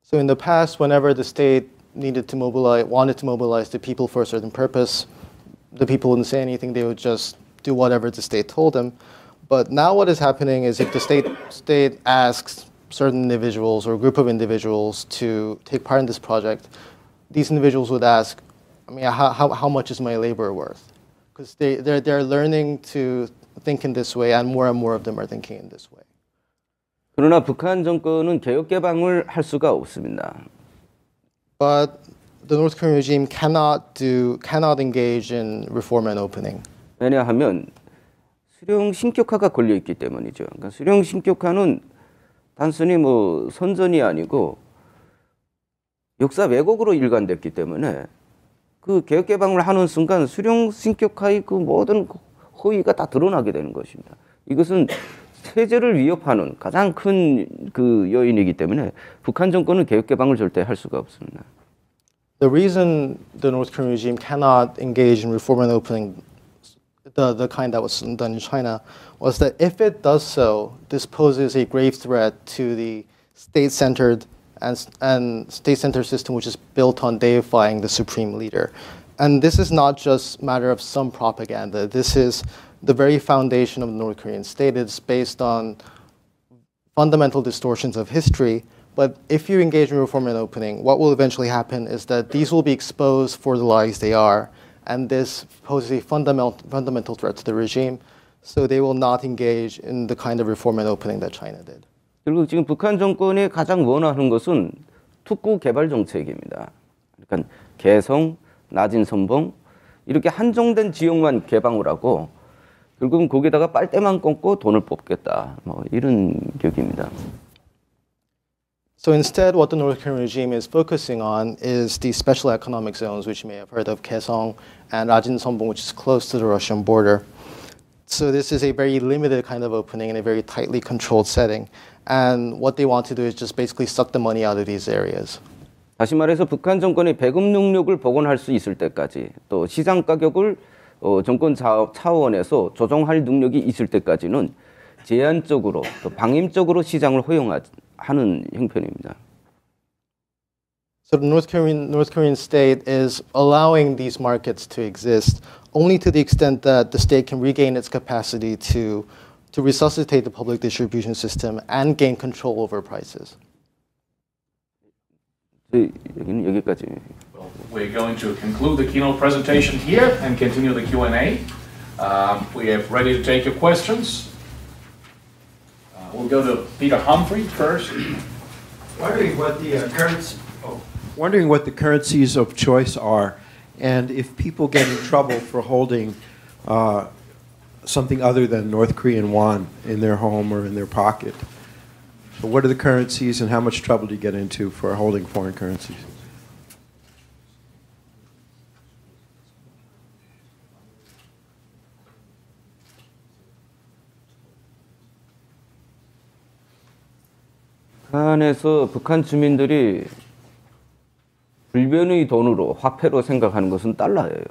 E: So in the past, whenever the state wanted to mobilize the people for a certain purpose, the people wouldn't say anything. They would just do whatever the state told them. But now what is happening is if the state asks certain individuals or a group of individuals to take part in this project, these individuals would ask, I mean, how much is my labor worth? Because they're learning to think in this way, and more of them are thinking in this way.
D: 그러나 북한 정권은 개혁 개방을 할 수가 없습니다.
E: But the North Korean regime cannot engage in reform and opening.
D: 왜냐하면 수령 신격화가 걸려 있기 때문이죠. 그러니까 수령 신격화는 단순히 뭐 선전이 아니고 역사 왜곡으로 일관됐기 때문에 그 개혁 개방을 하는 순간 수령 신격화의 그 모든 허위가 다 드러나게 되는 것입니다. 이것은 체제를 위협하는 가장 큰 그 요인이기 때문에 북한 정권은 개혁 개방을 절대 할 수가 없습니다.
E: The reason the North Korean regime cannot engage in reform and opening, the kind that was done in China, was that if it does so, this poses a grave threat to the state-centered and state-centered system, which is built on deifying the supreme leader. And this is not just a matter of some propaganda. This is the very foundation of the North Korean state. It's based on fundamental distortions of history. But if you engage in reform and opening, what will eventually happen is that these will be exposed for the lies they are, and this poses a fundamental threat to the regime. So they will not engage in the kind of reform and opening that China did.
D: 그리고 지금 북한 정권이 가장 원하는 것은 특구 개발 정책입니다. 그러니까 개성, 낮은 선봉 이렇게 한정된 지역만 개방을 하고 결국은 거기다가 빨대만 꽂고 돈을 뽑겠다. 뭐 이런 격입니다.
E: So instead, what the North Korean regime is focusing on is the special economic zones, which you may have heard of, Kaesong and Rajin-Sonbong, which is close to the Russian border. So this is a very limited kind of opening in a very tightly controlled setting. And what they want to do is just basically suck the money out of these areas.
D: 다시 말해서 북한 정권이 배급 능력을 복원할 수 있을 때까지 또 시장 가격을 정권 차원에서 조정할 능력이 있을 때까지는 제한적으로 또 방임적으로 시장을 허용하는 형편입니다.
E: So the North Korean state is allowing these markets to exist only to the extent that the state can regain its capacity to resuscitate the public distribution system and gain control over prices.
D: 여기는 여기까지.
C: Well, we're going to conclude the keynote presentation here and continue the Q&A. We are ready to take your questions. We'll go to Peter Humphrey first.
F: Wondering what the currencies of choice are, and if people get in trouble for holding something other than North Korean won in their home or in their pocket. So what are the currencies, and how much trouble do you get into for holding foreign currencies?
D: 북한에서 북한 주민들이 불변의 돈으로 화폐로 생각하는 것은 달러예요.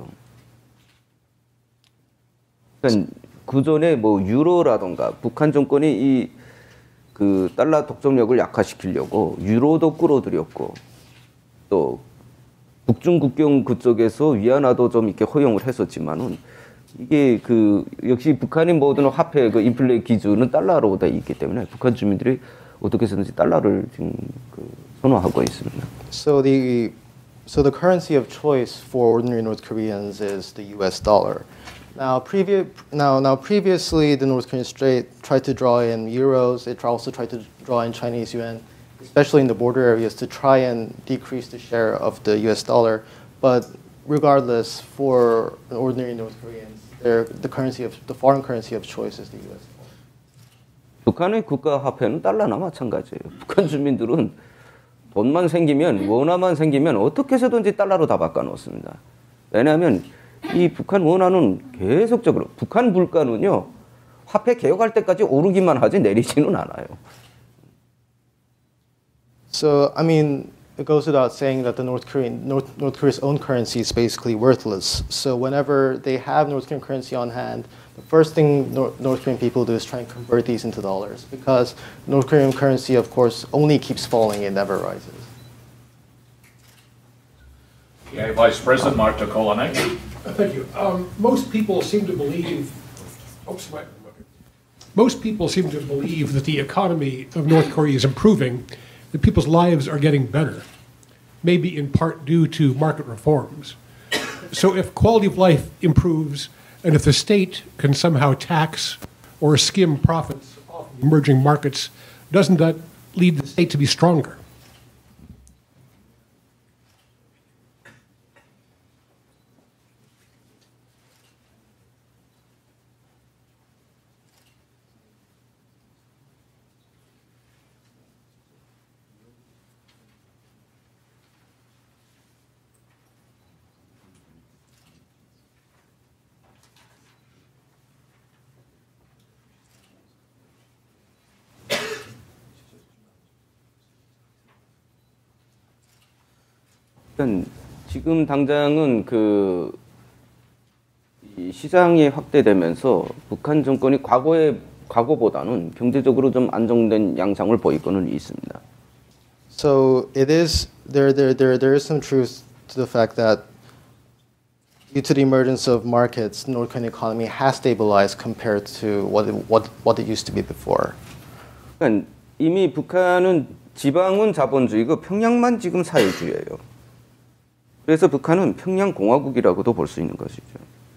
D: 그러니까 그전에 뭐 유로라던가 북한 정권이 이 그 달러 독점력을 약화시키려고 유로도 끌어들였고 또 북중 국경 그쪽에서 위안화도 좀 이렇게 허용을 했었지만은 이게 그 역시 북한의 모든 화폐 그 인플레 기준은 달러로 돼 있기 때문에 북한 주민들이 어떻게 해서든지 달러를 지금 그 선호하고 있습니다.
E: So the currency of choice for ordinary North Koreans is the U.S. dollar. Now previously, the North Korean state tried to draw in euros. It also tried to draw in Chinese yuan, especially in the border areas, to try and decrease the share of the U.S. dollar. But regardless, for ordinary North Koreans, the foreign currency of choice is the U.S. dollar.
D: 북한의 국가 화폐는 달러나 마찬가지예요. 북한 주민들은 돈만 생기면 원화만 생기면 어떻게 해서든지 달러로 다 바꿔놓습니다. 왜냐하면 이 북한 원화는 계속적으로 북한 물가는요 화폐 개혁할 때까지 오르기만 하지 내리지는 않아요.
E: So I mean, it goes without saying that the North Korea's own currency is basically worthless. So whenever they have North Korean currency on hand, the first thing North Korean people do is try and convert these into dollars, because North Korean currency, of course, only keeps falling; it never rises.
C: KEI Vice President Marta Kolanek.
B: Thank you. Most people seem to believe. Oops, most people seem to believe that the economy of North Korea is improving, that people's lives are getting better, maybe in part due to market reforms. So if quality of life improves, and if the state can somehow tax or skim profits off emerging markets, doesn't that lead the state to be stronger?
D: 일단 지금 당장은 이 시장이 확대되면서 북한 정권이 과거보다는 경제적으로 좀 안정된 양상을 보이고는 있습니다.
E: So it is there is some truth to the fact that due to the emergence of markets, the North Korean economy has stabilized compared to what it used to be before.
D: 그러니까 이미 북한은 지방은 자본주의고 평양만 지금 사회주의예요. 그래서 북한은 평양 공화국이라고도 볼 수 있는 것이죠.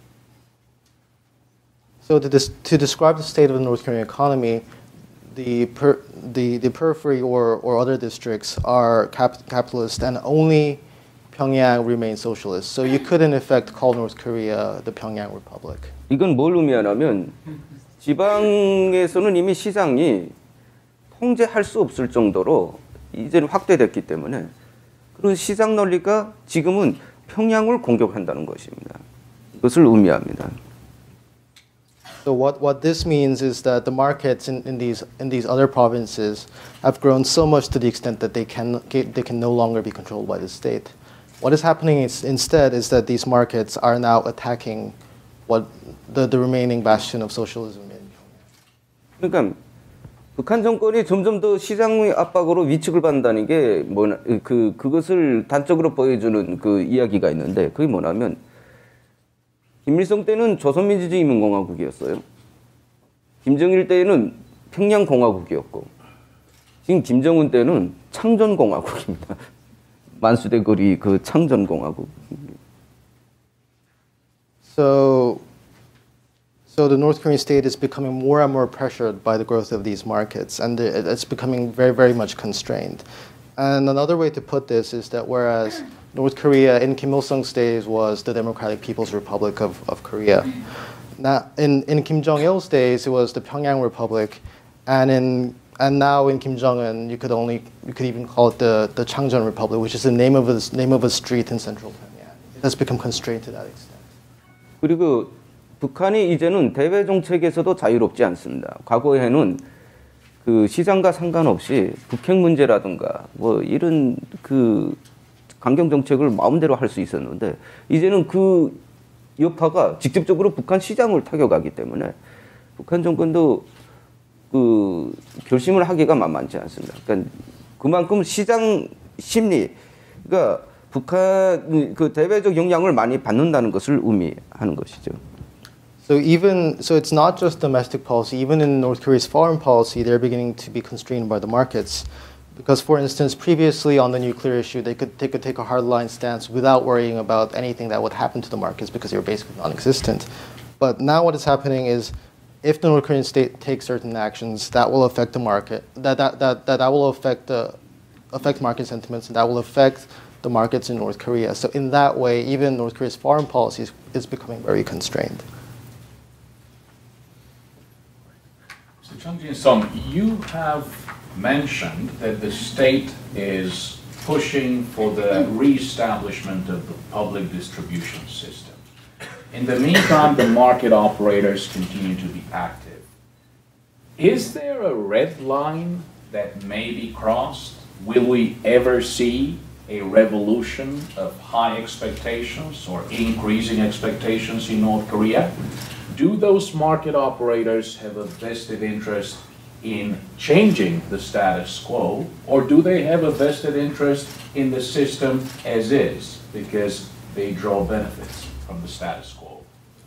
E: So to describe the state of the North Korean economy, the periphery or other districts are capitalist, and only Pyongyang remains socialist. So you could in effect call North Korea the Pyongyang Republic.
D: 이건 뭘 의미하냐면 지방에서는 이미 시장이 통제할 수 없을 정도로 이제는 확대됐기 때문에 그런 시장 논리가 지금은 평양을 공격한다는 것입니다. 이것을 의미합니다.
E: So what this means is that the markets in these other provinces have grown so much to the extent that they can no longer be controlled by the state. What is happening instead is that these markets are now attacking what the remaining bastion of socialism in Pyongyang.
D: 그러니까 북한 정권이 점점 더 시장의 압박으로 위축을 받는다는 게 그것을 단적으로 보여주는 그 이야기가 있는데 그게 뭐냐면 김일성 때는 조선민주주의인민공화국이었어요. 김정일 때는 평양공화국이었고 지금 김정은 때는 창전공화국입니다. 만수대거리 그 창전공화국.
E: So the North Korean state is becoming more and more pressured by the growth of these markets, and it's becoming very, very much constrained. And another way to put this is that whereas North Korea in Kim Il-sung's days was the Democratic People's Republic of Korea, now in Kim Jong-il's days it was the Pyongyang Republic, and now in Kim Jong-un you could even call it the Changjeon Republic, which is the name of a street in central Pyongyang. It has become constrained to that extent.
D: 그리고 북한이 이제는 대외 정책에서도 자유롭지 않습니다. 과거에는 그 시장과 상관없이 북핵 문제라든가 뭐 이런 그 강경 정책을 마음대로 할 수 있었는데 이제는 그 여파가 직접적으로 북한 시장을 타격하기 때문에 북한 정권도 그 결심을 하기가 만만치 않습니다. 그러니까 그만큼 시장 심리가 북한 그 대외적 영향을 많이 받는다는 것을 의미하는 것이죠.
E: So it's not just domestic policy. Even in North Korea's foreign policy, they're beginning to be constrained by the markets, because, for instance, previously on the nuclear issue, they could take a hardline stance without worrying about anything that would happen to the markets because they were basically non-existent. But now what is happening is, if the North Korean state takes certain actions, that will affect the market. That will affect market sentiments, and that will affect the markets in North Korea. So in that way, even North Korea's foreign policy is becoming very constrained.
C: So Jang Jin-sung, you have mentioned that the state is pushing for the re-establishment of the public distribution system. In the meantime, the market operators continue to be active. Is there a red line that may be crossed? Will we ever see a revolution of high expectations or increasing expectations in North Korea? Do those market operators have a vested interest in changing the status quo, or do they have a vested interest in the system as is? because they draw benefits from the status quo.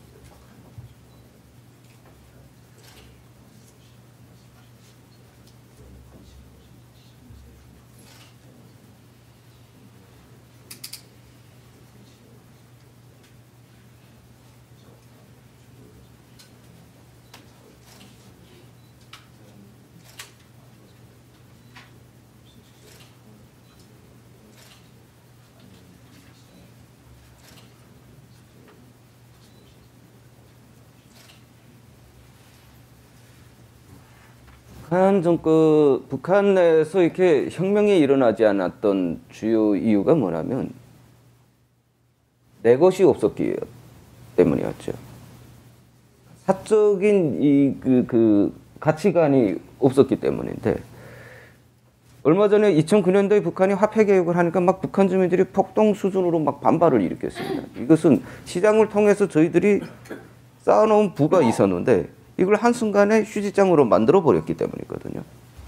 D: 북한 내에서 이렇게 혁명이 일어나지 않았던 주요 이유가 뭐냐면 내 것이 없었기 때문이었죠. 사적인 그 가치관이 없었기 때문인데, 얼마 전에 2009년도에 북한이 화폐 개혁을 하니까 막 북한 주민들이 폭동 수준으로 막 반발을 일으켰습니다. 이것은 시장을 통해서 저희들이 쌓아놓은 부가 있었는데 이걸 한순간에 휴지장으로 만들어 버렸기 때문이거든요.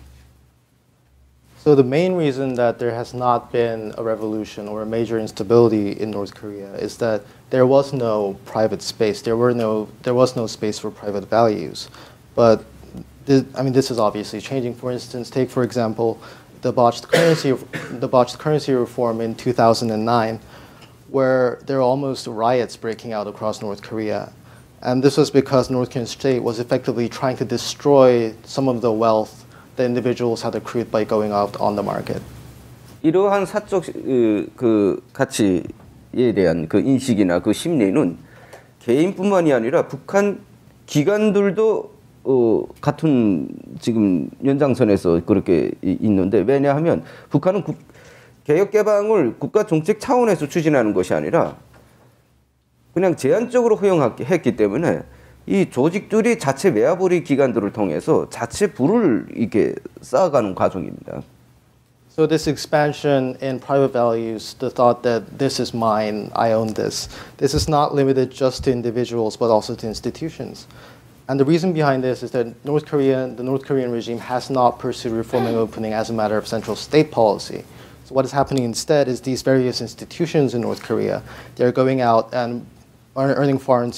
E: So the main reason that there has not been a revolution or a major instability in North Korea is that there was no private space. There was no space for private values. But this is obviously changing. For instance, take for example the botched currency reform in 2009, where there were almost riots breaking out across North Korea. And this was because North Korean state was effectively trying to destroy some of the wealth that individuals had accrued by going out on the market.
D: 이러한 사적 그 가치에 대한 그 인식이나 그 심리는 개인뿐만이 아니라 북한 기관들도 같은 지금 연장선에서 그렇게 있는데, 왜냐하면 북한은 개혁 개방을 국가 정책 차원에서 추진하는 것이 아니라 그냥 제한적으로 허용했기 때문에 이 조직들이 자체 외화벌이 기관들을 통해서 자체 부를 이렇게 쌓아가는 과정입니다.
E: So this expansion in private values, the thought that this is mine, I own this is not limited just to individuals but also to institutions. And the reason behind this is that the North Korean regime has not pursued reform and opening as a matter of central state policy. So what is happening instead is these various institutions in North Korea, they're going out and earning foreign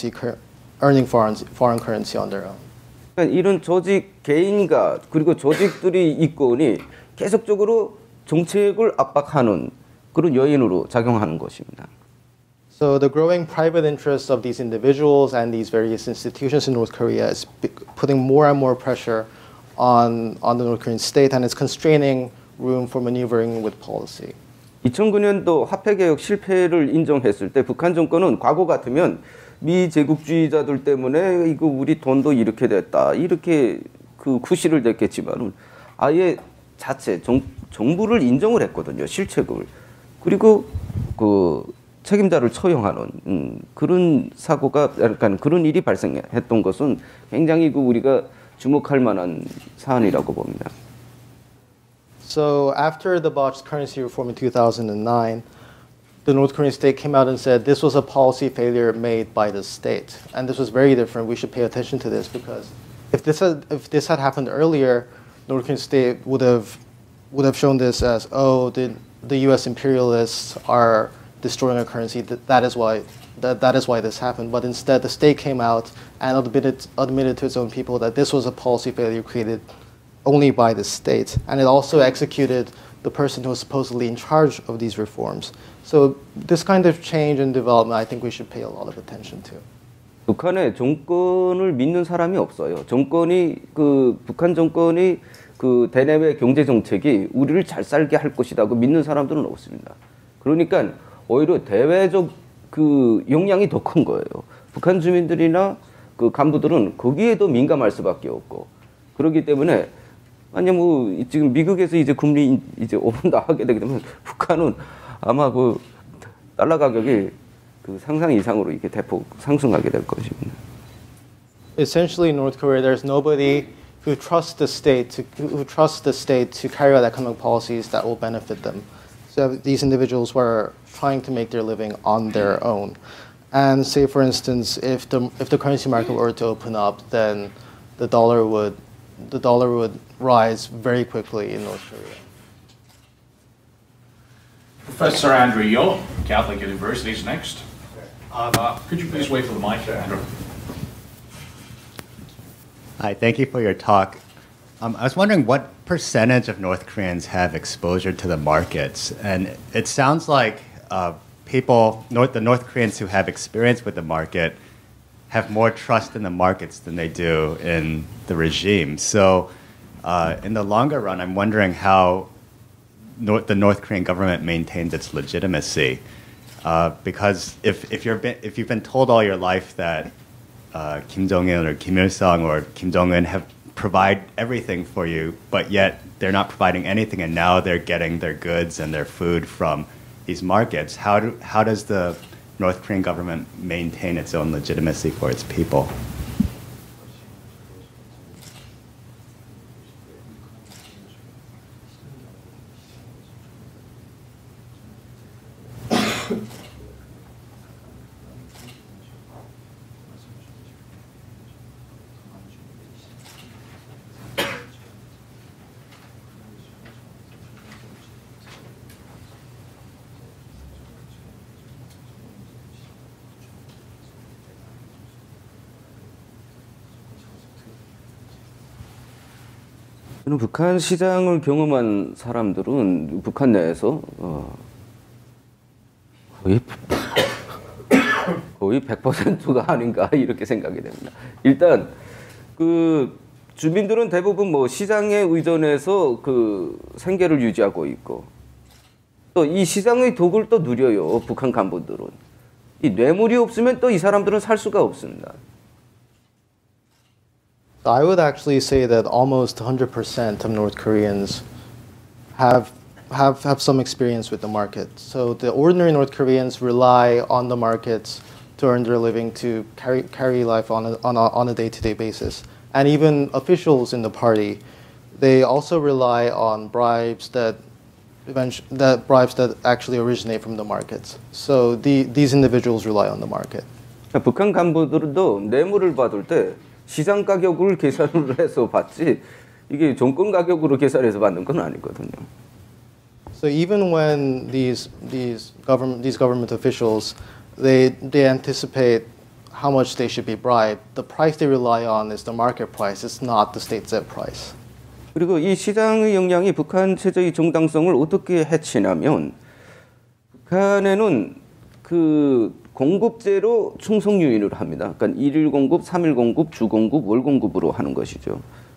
E: currency on their own.
D: 그러니까 이런 조직 개인과 그리고 조직들이 이권이 계속적으로 정책을 압박하는 그런 요인으로 작용하는 것입니다.
E: So the growing private interests of these individuals and these various institutions in North Korea is putting more and more pressure on the North Korean state, and it's constraining room for maneuvering with policy.
D: 2009년도 화폐 개혁 실패를 인정했을 때 북한 정권은 과거 같으면 미 제국주의자들 때문에 이거 우리 돈도 이렇게 됐다 이렇게 그 구실을 냈겠지만은 아예 자체 정부를 인정을 했거든요, 실책을. 그리고 그 책임자를 처형하는 그런 사고가 약간 그런 일이 발생했던 것은 굉장히 그 우리가 주목할 만한 사안이라고 봅니다.
E: So after the botched currency reform in 2009, the North Korean state came out and said this was a policy failure made by the state. And this was very different. We should pay attention to this, because if this had happened earlier, North Korean state would have shown this as, oh, the US imperialists are destroying our currency. That is why this happened. But instead, the state came out and admitted to its own people that this was a policy failure created only by the state, and it also executed the person who was supposedly in charge of these reforms. So this kind of change and development, I think we should pay a lot of attention to.
D: 북한의 정권을 믿는 사람이 없어요. 북한 정권이 그 대내외 경제 정책이 우리를 잘 살게 할 것이라고 믿는 사람들은 없습니다. 그러니까 오히려 대외적 그 영향이 더 큰 거예요. 북한 주민들이나 그 간부들은 거기에 더 민감할 수밖에 없고, 그렇기 때문에 아니 지금 미국에서 이제 금리 이제 오른다 하게 되게 되면 북한은 아마 그 달러 가격이 그 상상 이상으로 이렇게 대폭 상승하게 될 것입니다.
E: Essentially, in North Korea, there's nobody who trusts the state to carry out economic policies that will benefit them. So these individuals were trying to make their living on their own. And say, for instance, if the currency market were to open up, then the dollar would rise very quickly in North Korea.
C: Professor Andrew Yo, Catholic University is next. Could you please wait for the mic, Andrew?
G: Hi, thank you for your talk. I was wondering what percentage of North Koreans have exposure to the markets, and it sounds like the North Koreans who have experience with the market have more trust in the markets than they do in the regime. So in the longer run, I'm wondering how the North Korean government maintains its legitimacy. Because if you've been told all your life that Kim Jong-il or Kim Il-sung or Kim Jong-un have provide everything for you, but yet they're not providing anything, and now they're getting their goods and their food from these markets, how does the North Korean government maintain its own legitimacy for its people?
D: 저는 북한 시장을 경험한 사람들은 북한 내에서 거의 100%가 아닌가 이렇게 생각이 됩니다. 일단 그 주민들은 대부분 뭐 시장에 의존해서 그 생계를 유지하고 있고 또 이 시장의 덕을 또 누려요. 북한 간부들은 이 뇌물이 없으면 또 이 사람들은 살 수가 없습니다.
E: I would actually say that almost 100% of North Koreans have some experience with the market. So the ordinary North Koreans rely on the markets to earn their living, to carry life on a day-to-day basis. And even officials in the party, they also rely on bribes that actually originate from the markets. So these individuals rely on the market.
D: 북한 간부들도 뇌물을 받을 때 시장 가격을 계산을 해서 받지 이게 정권 가격으로 계산해서 받는 건 아니거든요.
E: So even when these government officials they anticipate how much they should be bribed, the price they rely on is the market price. It's not the state set price.
D: 그리고 이 시장의 영향이 북한 체제의 정당성을 어떻게 해치냐면 북한에는 그 공급제로 충성 유인을 합니다. 그러니까 1일 공급, 3일 공급, 주 공급, 월 공급으로 하는 것이죠.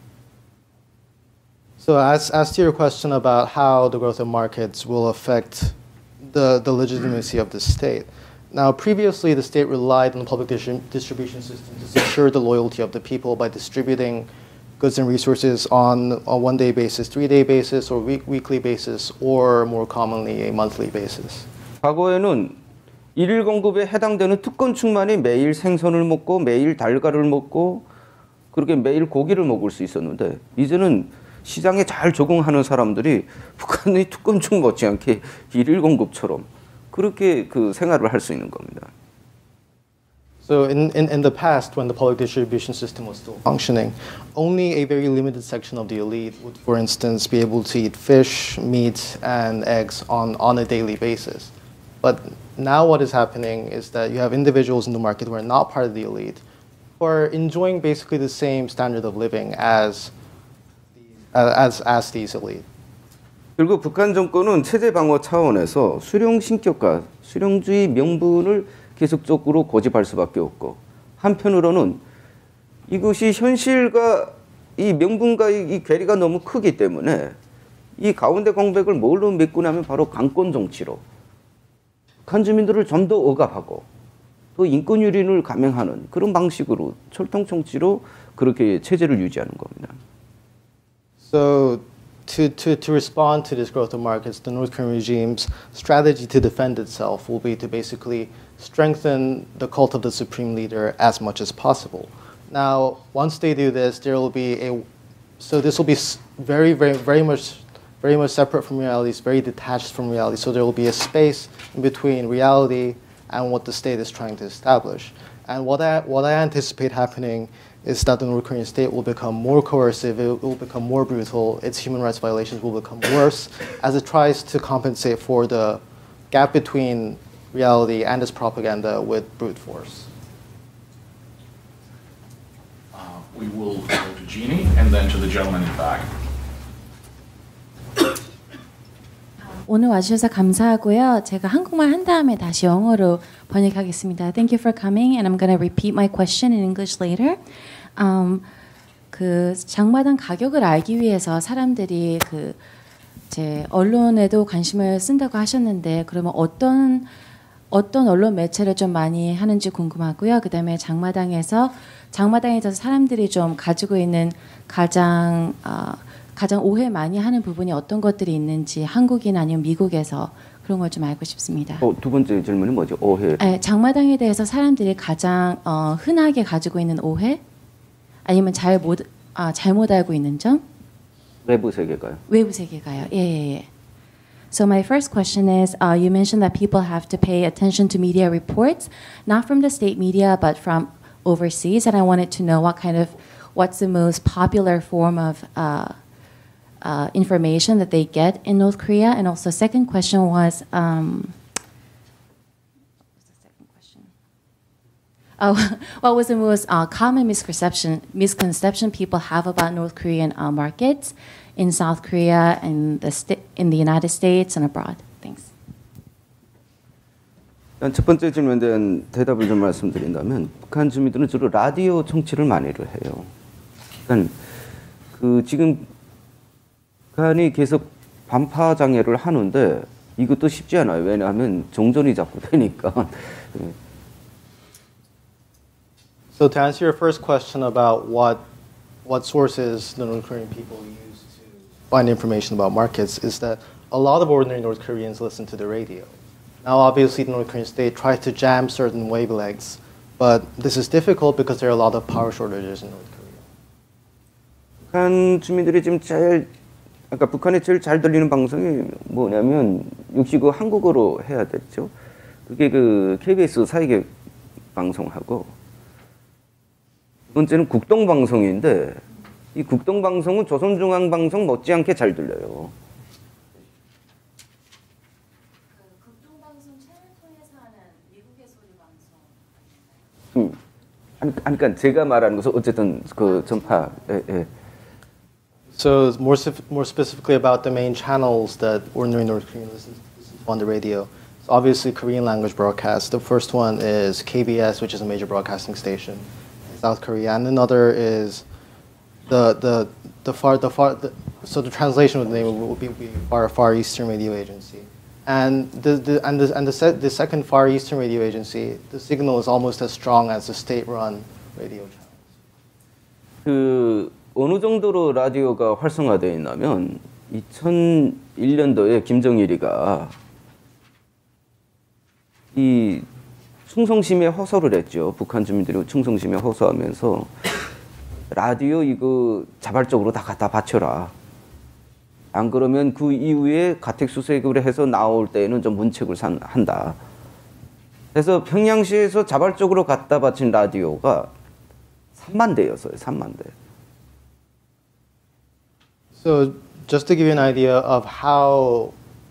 E: So as to your question about how the growth of markets will affect the legitimacy of the state. Now, previously, the state relied on the public distribution system to secure the loyalty of the people by distributing goods and resources on a one-day basis, three-day basis, or weekly basis, or more commonly, a monthly basis.
D: 과거에는 일일 공급에 해당되는 특권층만이 매일 생선을 먹고 매일 달걀을 먹고 그렇게 매일 고기를 먹을 수 있었는데 이제는 시장에 잘 적응하는 사람들이 북한의 특권층 못지않게 일일 공급처럼 그렇게 그 생활을 할 수 있는 겁니다.
E: So in the past, when the public distribution system was still functioning, only a very limited section of the elite would, for instance, be able to eat fish, meat, and eggs on a daily basis. But now what is happening is that you have individuals in the market who are not part of the elite, who are enjoying basically the same standard of living as these elite.
D: 그리고 북한 정권은 체제 방어 차원에서 수령 신격화, 수령주의 명분을 계속적으로 고집할 수밖에 없고 한편으로는 이것이 현실과 이 명분과의 이 괴리가 너무 크기 때문에 이 가운데 공백을 뭘로 메꾸냐면 바로 강권 정치로 북한 주민들을 좀 더 억압하고 또 인권 유린을 감행하는 그런 방식으로 철통 정치로 그렇게 체제를 유지하는 겁니다.
E: So to respond to this growth of markets, the North Korean regime's strategy to defend itself will be to basically strengthen the cult of the supreme leader as much as possible. Now, once they do this, there will be this will be very much separate from reality. It's very detached from reality. So there will be a space in between reality and what the state is trying to establish. And what I anticipate happening is that the North Korean state will become more coercive, it will become more brutal, its human rights violations will become worse as it tries to compensate for the gap between reality and this propaganda with brute force?
C: We will go to Jeannie and then to the gentleman in the back.
H: 오늘 와주셔서 감사하고요. 제가 한국말 한 다음에 다시 영어로 번역하겠습니다. Thank you for coming, and I'm going to repeat my question in English later. 그 장마당 가격을 알기 위해서 사람들이 제 언론에도 관심을 쓴다고 하셨는데, 그러면 어떤 언론 매체를 좀 많이 하는지 궁금하고요. 그다음에 장마당에서 사람들이 좀 가지고 있는 가장 오해 많이 하는 부분이 어떤 것들이 있는지, 한국이나 아니면 미국에서 그런 걸 좀 알고 싶습니다.
D: 두 번째 질문이 뭐죠? 오해.
H: 네, 장마당에 대해서 사람들이 가장 흔하게 가지고 있는 오해, 아니면 잘못 알고 있는 점?
D: 외부 세계가요?
H: 외부 세계가요. 예. So my first question is, you mentioned that people have to pay attention to media reports, not from the state media, but from overseas, and I wanted to know what's the most popular form of information that they get in North Korea. And also, second question was, what was the most common misconception people have about North Korean markets in South Korea and in the United States and abroad? Thanks.
D: 첫 번째 질문에 대한 대답을 좀 말씀드린다면, 북한 주민들은 주로 라디오 청취를 많이를 해요. 그러니까 지금 북한이 계속 반파 장애를 하는데 이것도 쉽지 않아요. 왜냐하면 종전이 자꾸 되니까.
E: So to answer your first question about what sources the North Korean people use to find information about markets, is that a lot of ordinary North Koreans listen to the radio. Now obviously the North Korean state tries to jam certain wavelengths, but this is difficult because there are a lot of power shortages in North Korea.
D: 북한 주민들이 지금 북한에 제일 잘 들리는 방송이 뭐냐면 역시 그 한국어로 해야 됐죠. 그게 그 KBS 사회계 방송하고, 두 번째는 국동방송인데 이 국동방송은 조선중앙방송 못지않게 잘 들려요.
H: 국동방송 채널 통해서 하는 미국의 소리 방송.
D: 그러니까 제가 말하는 것은 어쨌든 그 전파. 예.
E: So more specifically about the main channels that ordinary North Koreans listen to on the radio. So obviously Korean language broadcast. The first one is KBS, which is a major broadcasting station in South Korea, and another is so the translation of the name will be Far Eastern Radio Agency. And the second Far Eastern Radio Agency, the signal is almost as strong as the state-run radio channels.
D: 어느 정도로 라디오가 활성화되어 있냐면 2001년도에 김정일이가 이 충성심에 호소를 했죠. 북한 주민들이 충성심에 호소하면서 라디오 이거 자발적으로 다 갖다 바쳐라. 안 그러면 그 이후에 가택수색을 해서 나올 때에는 좀 문책을 한다. 그래서 평양시에서 자발적으로 갖다 바친 라디오가 3만 대였어요. 3만 대.
E: So just to give you an idea of how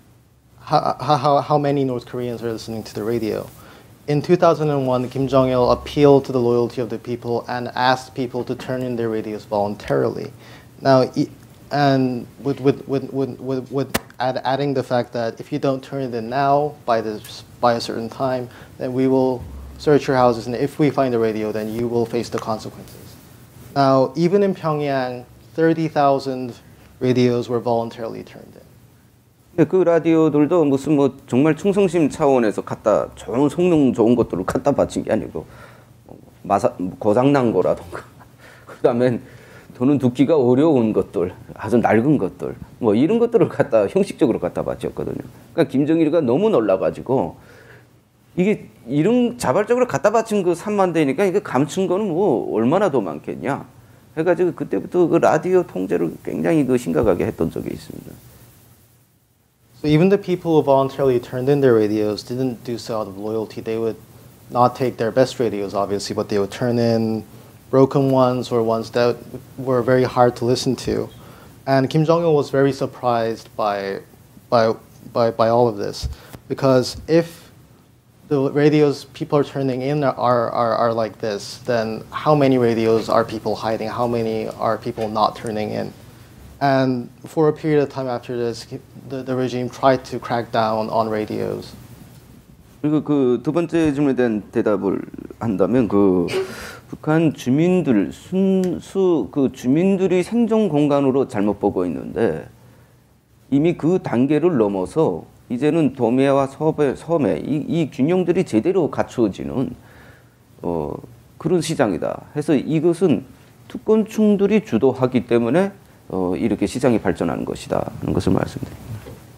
E: many North Koreans are listening to the radio, in 2001, Kim Jong-il appealed to the loyalty of the people and asked people to turn in their radios voluntarily. Now, and with adding the fact that if you don't turn it in now by a certain time, then we will search your houses, and if we find a radio, then you will face the consequences. Now, even in Pyongyang, 30,000 radios were voluntarily turned in.
D: 그 라디오들도 무슨 정말 충성심 차원에서 갖다 성능 좋은 것들을 갖다 바친 게 아니고 고장난 거라던가 그다음에 돈은 듣기가 어려운 것들, 아주 낡은 것들 이런 것들을 갖다 형식적으로 갖다 바쳤거든요. 그러니까 김정일이가 너무 놀라가지고 이게 이런 자발적으로 갖다 바친 그 3만 대니까 이게 감춘 거는 얼마나 더 많겠냐. 해가지고 그때부터 그 라디오 통제를 굉장히 심각하게 했던 적이 있습니다.
E: So even the people who voluntarily turned in their radios didn't do so out of loyalty. They would not take their best radios, obviously, but they would turn in broken ones or ones that were very hard to listen to. And Kim Jong-il was very surprised by all of this, because if the radios people are turning in are like this, then how many radios are people hiding? How many are people not turning in? And for a period of time after this, the regime tried to crack down on radios.
D: 그리고 그 두 번째 질문에 대한 대답을 한다면 그 북한 주민들 그 주민들이 생존 공간으로 잘못 보고 있는데 이미 그 단계를 넘어서 이제는 도매와 섬에 이 균형들이 제대로 갖추어지는 그런 시장이다. 해서 이것은 특권층들이 주도하기 때문에 이렇게 시장이 발전하는 것이다 하는 것을 말씀드립니다.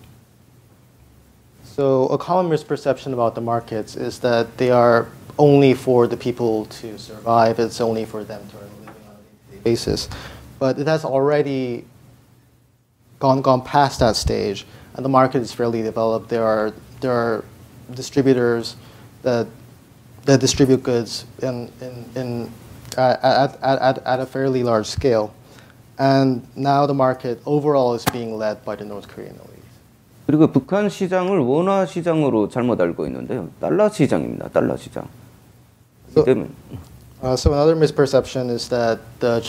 E: So a common misperception about the markets is that they are only for the people to survive. It's only for them to earn a living on a day-to-day basis. But it has already gone past that stage, and the market is fairly developed. There are distributors that distribute goods at a fairly large scale, and now the market overall is being led by the North Korean elite.
D: 그리고 북한 시장을 원화 시장으로 잘못 알고 있는데요. 달러 시장입니다. 달러 시장.
E: So another misperception is that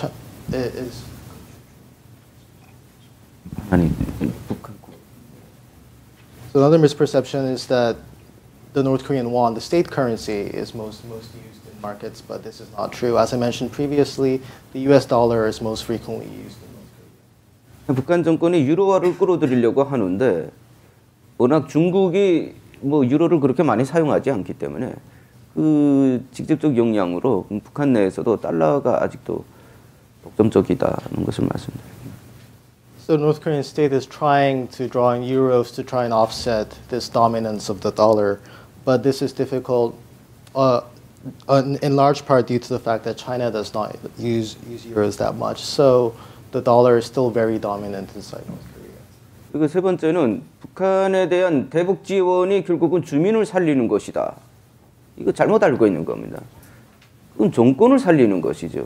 E: So another misperception is that the North Korean won, the state currency, is most used in markets, but this is not true. As I mentioned previously, the US dollar is most frequently used in North Korea.
D: 북한 정권이 유로화를 끌어들이려고 하는데 워낙 중국이 뭐 유로를 그렇게 많이 사용하지 않기 때문에 그 직접적 영향으로 북한 내에서도 달러가 아직도 독점적이다는 것을 말씀드립니다.
E: So the North Korean state is trying to draw in euros to try and offset this dominance of the dollar, but this is difficult in large part due to the fact that China does not use euros that much. So the dollar is still very dominant inside North Korea.
D: 그리고 세 번째는 북한에 대한 대북 지원이 결국은 주민을 살리는 것이다. 이거 잘못 알고 있는 겁니다. 그건 정권을 살리는 것이죠.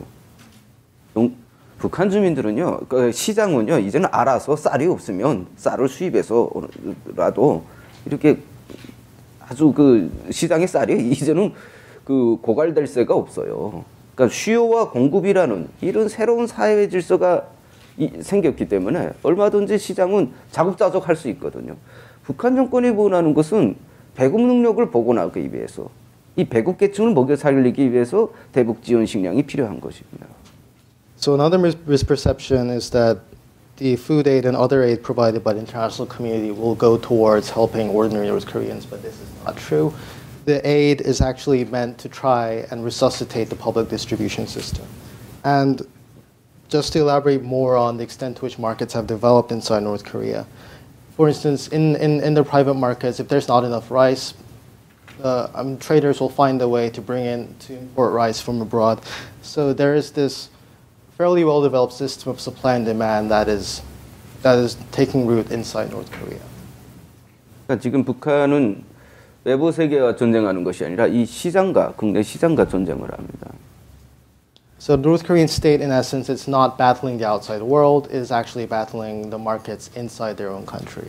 D: 북한 주민들은요, 그 시장은요, 이제는 알아서 쌀이 없으면 쌀을 수입해서라도 이렇게 아주 그 시장의 쌀이 이제는 그 고갈될 새가 없어요. 그러니까 수요와 공급이라는 이런 새로운 사회 질서가 생겼기 때문에 얼마든지 시장은 자급자족할 수 있거든요. 북한 정권이 원하는 것은 배급 능력을 복원하기 위해서 이 배급 계층을 먹여 살리기 위해서 대북 지원 식량이 필요한 것입니다.
E: So another misperception is that the food aid and other aid provided by the international community will go towards helping ordinary North Koreans, but this is not true. The aid is actually meant to try and resuscitate the public distribution system. And just to elaborate more on the extent to which markets have developed inside North Korea, for instance, in the private markets, if there's not enough rice, traders will find a way to import rice from abroad. So there is this fairly well-developed system of supply and demand that is taking root inside North Korea.
D: 그러니까 지금 북한은 외부 세계와 전쟁하는 것이 아니라 이 시장과 국내 시장과 전쟁을 합니다.
E: So the North Korean state, in essence, it's not battling the outside world; it is actually battling the markets inside their own country.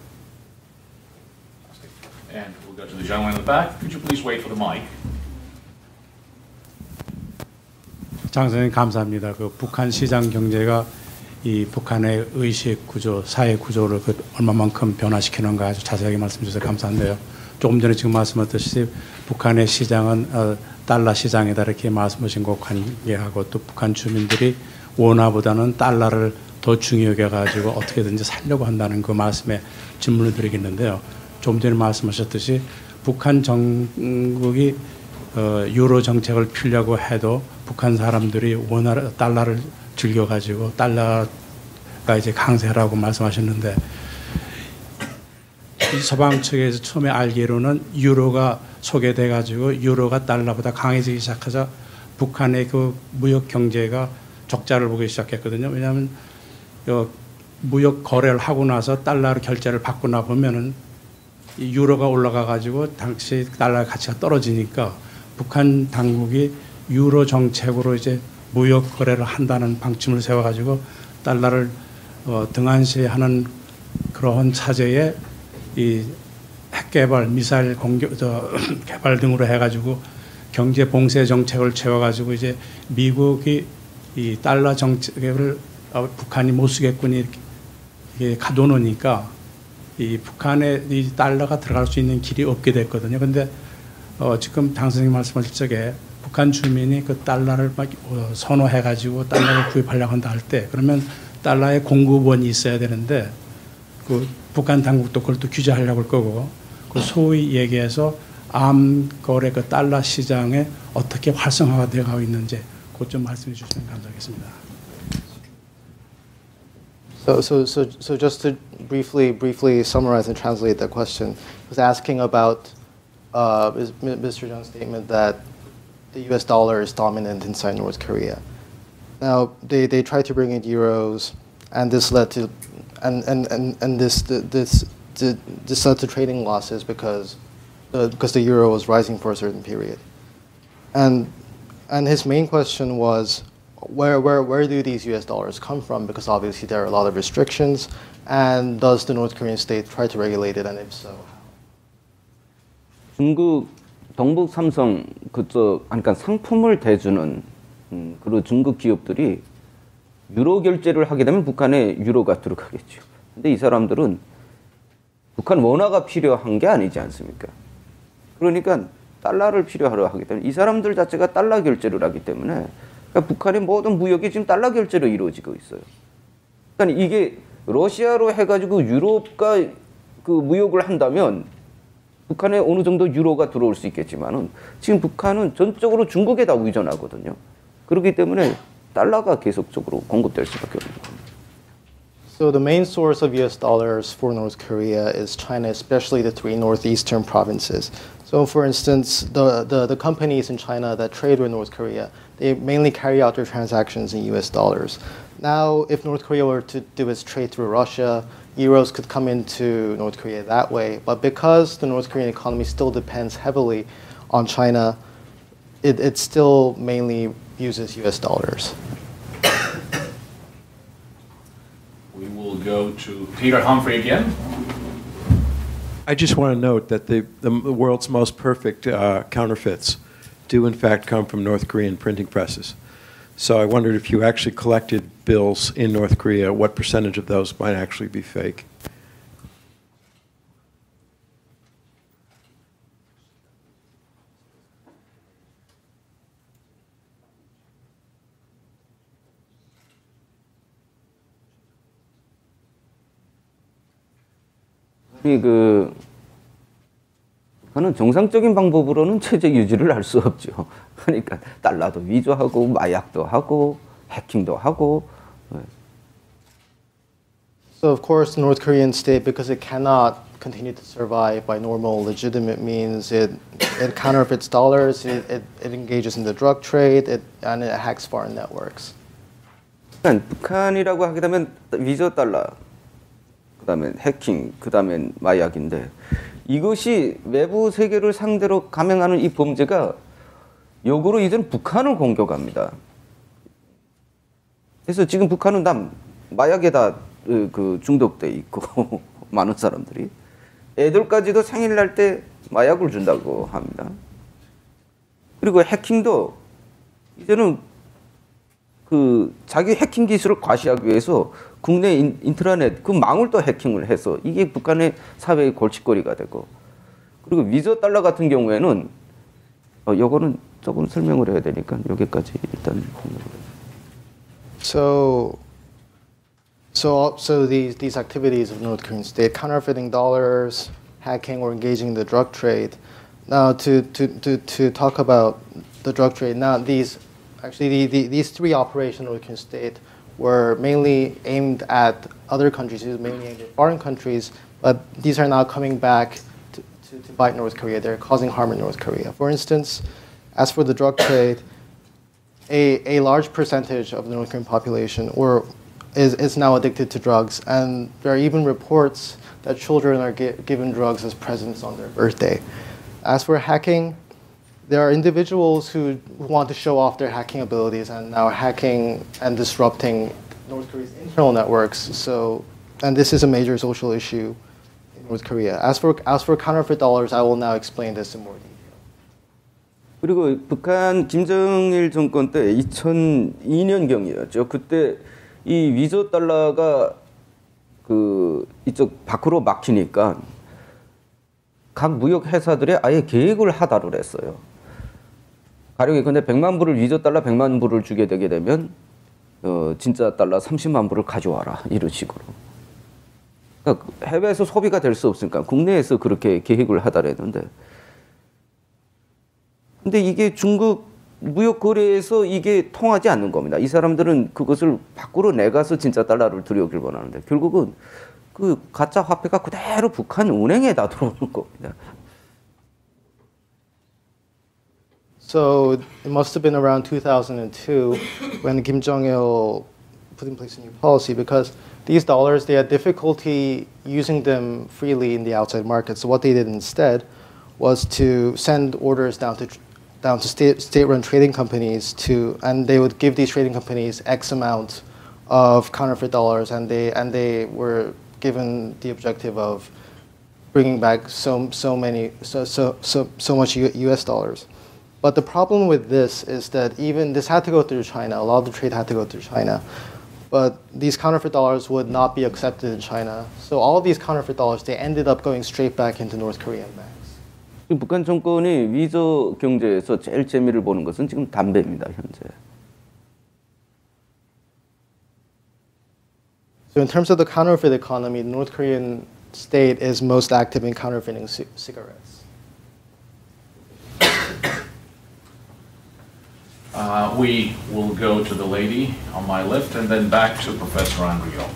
C: And we'll go to the gentleman in the back. Could you please wait for the mic?
I: 장 선생님 감사합니다. 그 북한 시장 경제가 이 북한의 의식 구조, 사회 구조를 얼마만큼 변화시키는가 아주 자세하게 말씀해 주셔서 감사한데요. 조금 전에 지금 말씀하셨듯이 북한의 시장은 달러 시장이다 이렇게 말씀하신 것 관계하고 또 북한 주민들이 원화보다는 달러를 더 중요하게 해가지고 어떻게든지 살려고 한다는 그 말씀에 질문을 드리겠는데요. 좀 전에 말씀하셨듯이 북한 정국이 유로 정책을 피려고 해도 북한 사람들이 달러를 즐겨가지고 달러가 이제 강세라고 말씀하셨는데 이 서방 측에서 처음에 알기로는 유로가 소개돼가지고 유로가 달러보다 강해지기 시작하자 북한의 그 무역 경제가 적자를 보기 시작했거든요. 왜냐하면 무역 거래를 하고 나서 달러로 결제를 받고 나 보면은 이 유로가 올라가가지고 당시 달러의 가치가 떨어지니까 북한 당국이 유로 정책으로 이제 무역 거래를 한다는 방침을 세워가지고 달러를 등한시하는 그러한 차제에 이 핵 핵 개발, 미사일 공격, 개발 등으로 해가지고 경제 봉쇄 정책을 채워가지고 이제 미국이 이 달러 정책을 북한이 못 쓰겠군이 이게 가둬놓으니까 이 북한에 이 달러가 들어갈 수 있는 길이 없게 됐거든요. 근데 지금 당 선생님 말씀하실 적에 북한 주민이 그 달러를 막 선호해가지고 달러를 구입하려고 한다 할 때 그러면 달러의 공급원이 있어야 되는데 그 북한 당국도 그걸 또 규제하려고 할 거고 그 소위 얘기해서 암 거래 그 달러 시장에 어떻게 활성화가 되어가고 있는지 그것 좀 말씀해 주시면 감사하겠습니다.
E: So just to briefly summarize and translate that question, I was asking about Mr. Jung's statement that the U.S. dollar is dominant inside North Korea. Now they tried to bring in euros, and this led to this led to trading losses because the euro was rising for a certain period, and his main question was where do these U.S. dollars come from? Because obviously there are a lot of restrictions, and does the North Korean state try to regulate it, and if so, how?
D: 중국 동북 삼성 그쪽 그러니까 상품을 대주는 그런 중국 기업들이 유로 결제를 하게 되면 북한에 유로가 들어가겠죠. 근데 이 사람들은 북한 원화가 필요한 게 아니지 않습니까? 그러니까 달러를 필요하려 하기 때문에 이 사람들 자체가 달러 결제를 하기 때문에 그러니까 북한의 모든 무역이 지금 달러 결제로 이루어지고 있어요. 그러니까 이게 러시아로 해가지고 유럽과 그 무역을 한다면 북한에 어느 정도 유로가 들어올 수 있겠지만은 지금 북한은 전적으로 중국에 다 의존하거든요. 그렇기 때문에 달러가 계속적으로 공급될 수밖에 없는 겁니다.
E: So the main source of U.S. dollars for North Korea is China, especially the three northeastern provinces. So, for instance, the companies in China that trade with North Korea, they mainly carry out their transactions in U.S. dollars. Now, if North Korea were to do its trade through Russia, euros could come into North Korea that way. But because the North Korean economy still depends heavily on China, it still mainly uses U.S. dollars.
C: We will go to Peter Humphrey again.
F: I just want to note that the world's most perfect counterfeits do in fact come from North Korean printing presses. So I wondered if you actually collected bills in North Korea, what percentage of those might actually be fake?
D: 그거는 정상적인 방법으로는 체제 유지를 할 수 없죠. 그러니까 달러도 위조하고 마약도 하고 해킹도 하고.
E: So of course, the North Korean state, because it cannot continue to survive by normal, legitimate means, it counterfeits dollars, it engages in the drug trade, and it hacks foreign networks.
D: 그러니까 북한이라고 하게 되면 위조 달러, 그다음에 해킹, 그다음에 마약인데 이것이 외부 세계를 상대로 감행하는 이 범죄가 역으로 이제는 북한을 공격합니다. 그래서 지금 북한은 다 마약에 다 중독돼 있고 많은 사람들이 애들까지도 생일날 때 마약을 준다고 합니다. 그리고 해킹도 이제는 자기 해킹 기술을 과시하기 위해서 국내 인트라넷 그 망을 또 해킹을 해서 이게 북한의 사회의 골칫거리가 되고 그리고 위조 달러 같은 경우에는 요거는 조금 설명을 해야 되니까 여기까지 일단
E: So these activities of North Korean state, counterfeiting dollars, hacking, or engaging in the drug trade. Now to talk about the drug trade, now these three operations of North Korean state were mainly aimed at other countries, mainly aimed at foreign countries, but these are now coming back to bite North Korea. They're causing harm in North Korea. For instance, as for the drug trade, a large percentage of the North Korean population is now addicted to drugs, and there are even reports that children are given drugs as presents on their birthday. As for hacking, there are individuals who want to show off their hacking abilities and now hacking and disrupting North Korea's internal networks. And this is a major social issue in North Korea. As for counterfeit dollars, I will now explain this in more detail.
D: 그리고 북한 김정일 정권 때 2002년경이었죠. 그때 이 위조 달러가 그 이쪽 밖으로 막히니까 각 무역 회사들이 아예 계획을 하달을 했어요. 가령이 근데 100만 불을 위조 달러 100만 불을 주게 되게 되면 진짜 달러 30만 불을 가져와라 이런 식으로. 그러니까 해외에서 소비가 될 수 없으니까 국내에서 그렇게 계획을 하달했는데, 근데 이게 중국 무역 거래에서 이게 통하지 않는 겁니다. 이 사람들은 그것을 밖으로 내가서 진짜 달러를 들여오길 원하는데 결국은 그 가짜 화폐가 그대로 북한 은행에다 들어오는 겁니다.
E: So it must have been around 2002 when Kim Jong-il put in place a new policy, because these dollars, they had difficulty using them freely in the outside market. So what they did instead was to send orders down to state-run trading companies and they would give these trading companies X amount of counterfeit dollars, and they were given the objective of bringing back so much U.S. dollars. But the problem with this is that even this had to go through China. A lot of the trade had to go through China. But these counterfeit dollars would not be accepted in China. So all of these counterfeit dollars, they ended up going straight back into North Korean banks.
D: 북한 정권이 위조 경제에서 제일 재미를 보는 것은 지금 담배입니다, 현재.
E: So in terms of the counterfeit economy, the North Korean state is most active in counterfeiting cigarettes.
C: We will go to the lady on my left and then back to Professor Andriol.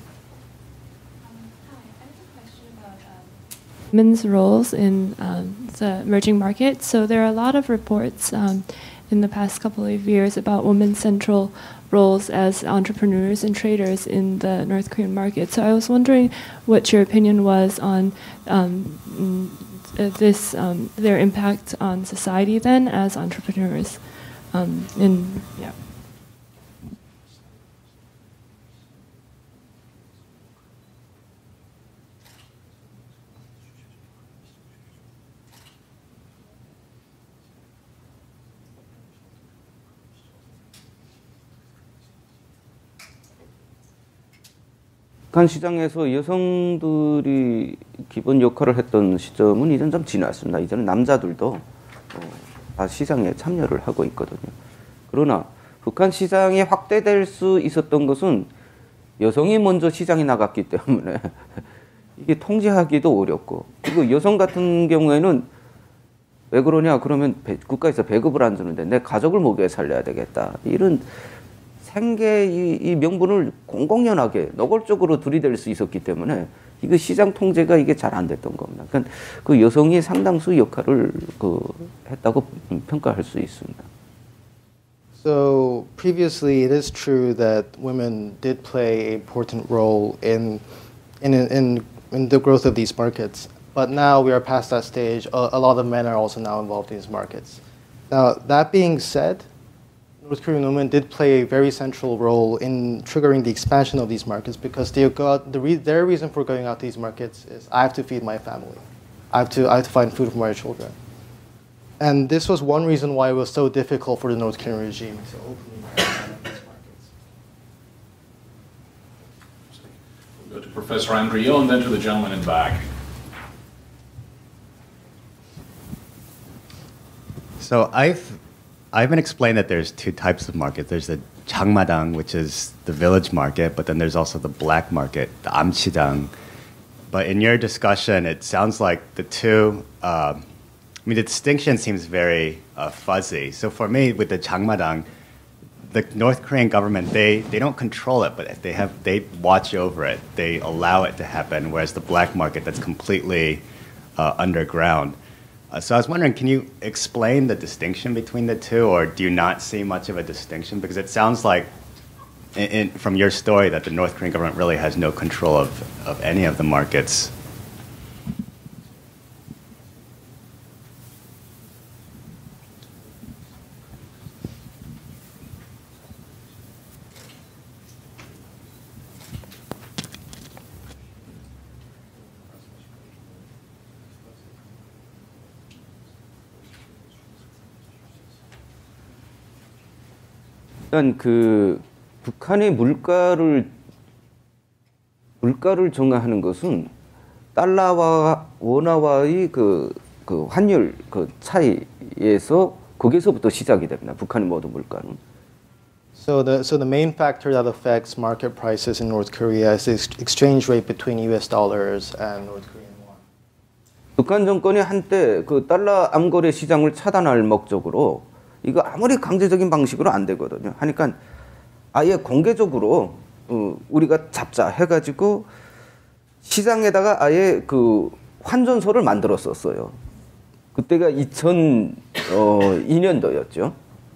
J: Women's roles in the emerging market. So there are a lot of reports in the past couple of years about women's central roles as entrepreneurs and traders in the North Korean market. So I was wondering what your opinion was on their impact on society then as entrepreneurs. Yeah.
D: 북한 시장에서 여성들이 기본 역할을 했던 시점은 이제는 좀 지났습니다. 이제는 남자들도 다 시장에 참여를 하고 있거든요. 그러나 북한 시장이 확대될 수 있었던 것은 여성이 먼저 시장에 나갔기 때문에 이게 통제하기도 어렵고, 그리고 여성 같은 경우에는 왜 그러냐 그러면 국가에서 배급을 안 주는데 내 가족을 먹여 살려야 되겠다, 이런 생계의 이 명분을 공공연하게 노골적으로 들이댈 수 있었기 때문에 이거 시장 통제가 이게 잘 안 됐던 겁니다. 그러니까 그 여성이 상당수 역할을 했다고 평가할 수 있습니다.
E: So previously, it is true that women did play an important role in the growth of these markets. But now we are past that stage. A lot of men are also now involved in these markets. Now, that being said, North Korean women did play a very central role in triggering the expansion of these markets, because their reason for going out to these markets is, I have to feed my family. I have to find food for my children. And this was one reason why it was so difficult for the North Korean regime to openly expand these markets.
C: We'll go to Professor Andriol and then to the gentleman in back.
G: So I've been explained that there's two types of market. There's the 장마당, which is the village market, but then there's also the black market, the 암시장. But in your discussion, it sounds like the two, the distinction seems very fuzzy. So for me, with the 장마당, the North Korean government, they don't control it, but they watch over it. They allow it to happen, whereas the black market, that's completely underground. So I was wondering, can you explain the distinction between the two, or do you not see much of a distinction? Because it sounds like, from your story, that the North Korean government really has no control of any of the markets.
D: 일단 그 북한의 물가를 정하하는 것은 달러와 원화와의 그 환율 그 차이에서 거기서부터 시작이 됩니다. 북한의 모든 물가는.
E: So the main factor that affects market prices in North Korea is the exchange rate between US dollars and North Korean won.
D: 북한 정권이 한때 그 달러 암거래 시장을 차단할 목적으로 이거 아무리 강제적인 방식으로 안 되거든요. 하니까 아예 공개적으로 우리가 잡자 해가지고 시장에다가 아예 그 환전소를 만들었었어요. 그때가 2002년도였죠.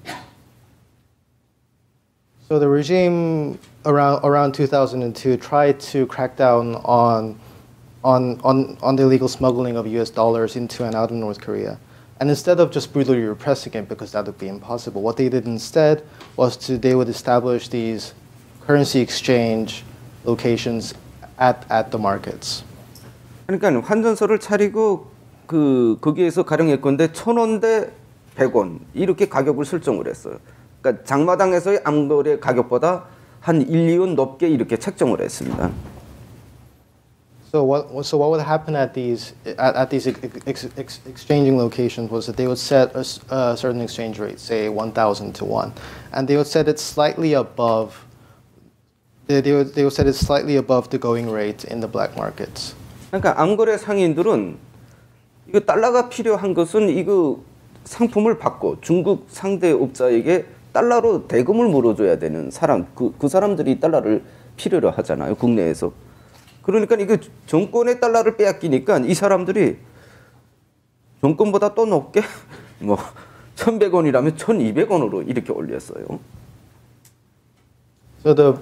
E: So the regime around 2002 tried to crack down on the illegal smuggling of US dollars into and out of North Korea. And instead of just brutally repressing it, because that would be impossible, what they did instead was they would establish these currency exchange locations at the markets.
D: 그러니까 환전소를 차리고 거기에서 가령 예컨대 1,000원 대 100원 이렇게 가격을 설정을 했어요. 그러니까 장마당에서의 암거래 가격보다 한 1, 2원 높게 이렇게 책정을 했습니다.
E: So what would happen at these exchanging locations was that they would set a certain exchange rate, say 1,000 to 1, and they would set it slightly above. They would set it slightly above the going rate in the black markets.
D: 그러니까 암거래 상인들은 이거 달러가 필요한 것은 이거 상품을 받고 중국 상대 업자에게 달러로 대금을 물어줘야 되는 사람, 그 사람들이 달러를 필요로 하잖아요, 국내에서. 그러니까 이거 정권의 달러를 빼앗기니까 이 사람들이 정권보다 또 높게 뭐 1,100원이라면 1,200원으로 이렇게 올렸어요.
E: So the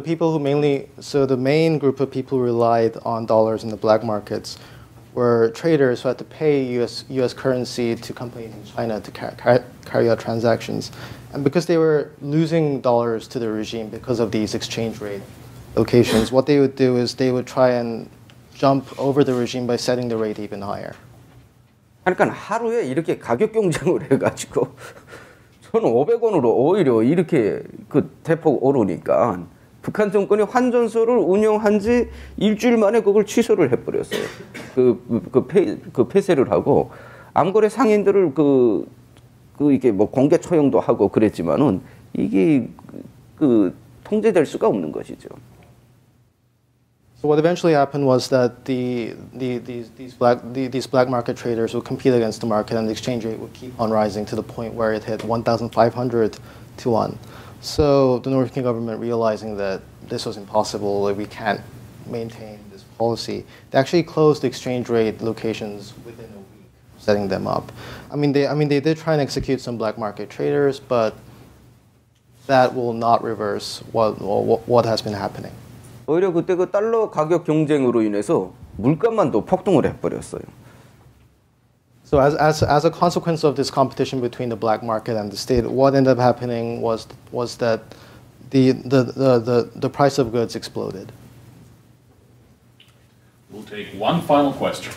E: main group of people who relied on dollars in the black markets were traders who had to pay U.S. currency to companies in China to carry out transactions. And because they were losing dollars to the regime because of these exchange rate locations, what they would do is they would try and jump over the regime by setting the rate even higher.
D: 그러니까 하루에 이렇게 가격 경쟁을 해가지고 1,500원으로 오히려 이렇게 대폭 오르니까 북한 정권이 환전소를 운영한 지 일주일 만에 그걸 취소를 해버렸어요. 폐쇄를 하고 암거래 상인들을 이게 뭐 공개 처형도 하고 그랬지만은 이게 통제될 수가 없는 것이죠.
E: So what eventually happened was that these black market traders would compete against the market, and the exchange rate would keep on rising to the point where it hit 1,500 to 1. So the North Korean government, realizing that this was impossible, like we can't maintain this policy, they actually closed the exchange rate locations within a week, setting them up. They did try and execute some black market traders, but that will not reverse what has been happening.
D: 오히려 그때 그 달러 가격 경쟁으로 인해서 물가만도 폭등을 해버렸어요.
E: So as a consequence of this competition between the black market and the state, what ended up happening was that the price of goods exploded.
C: We'll take one final question.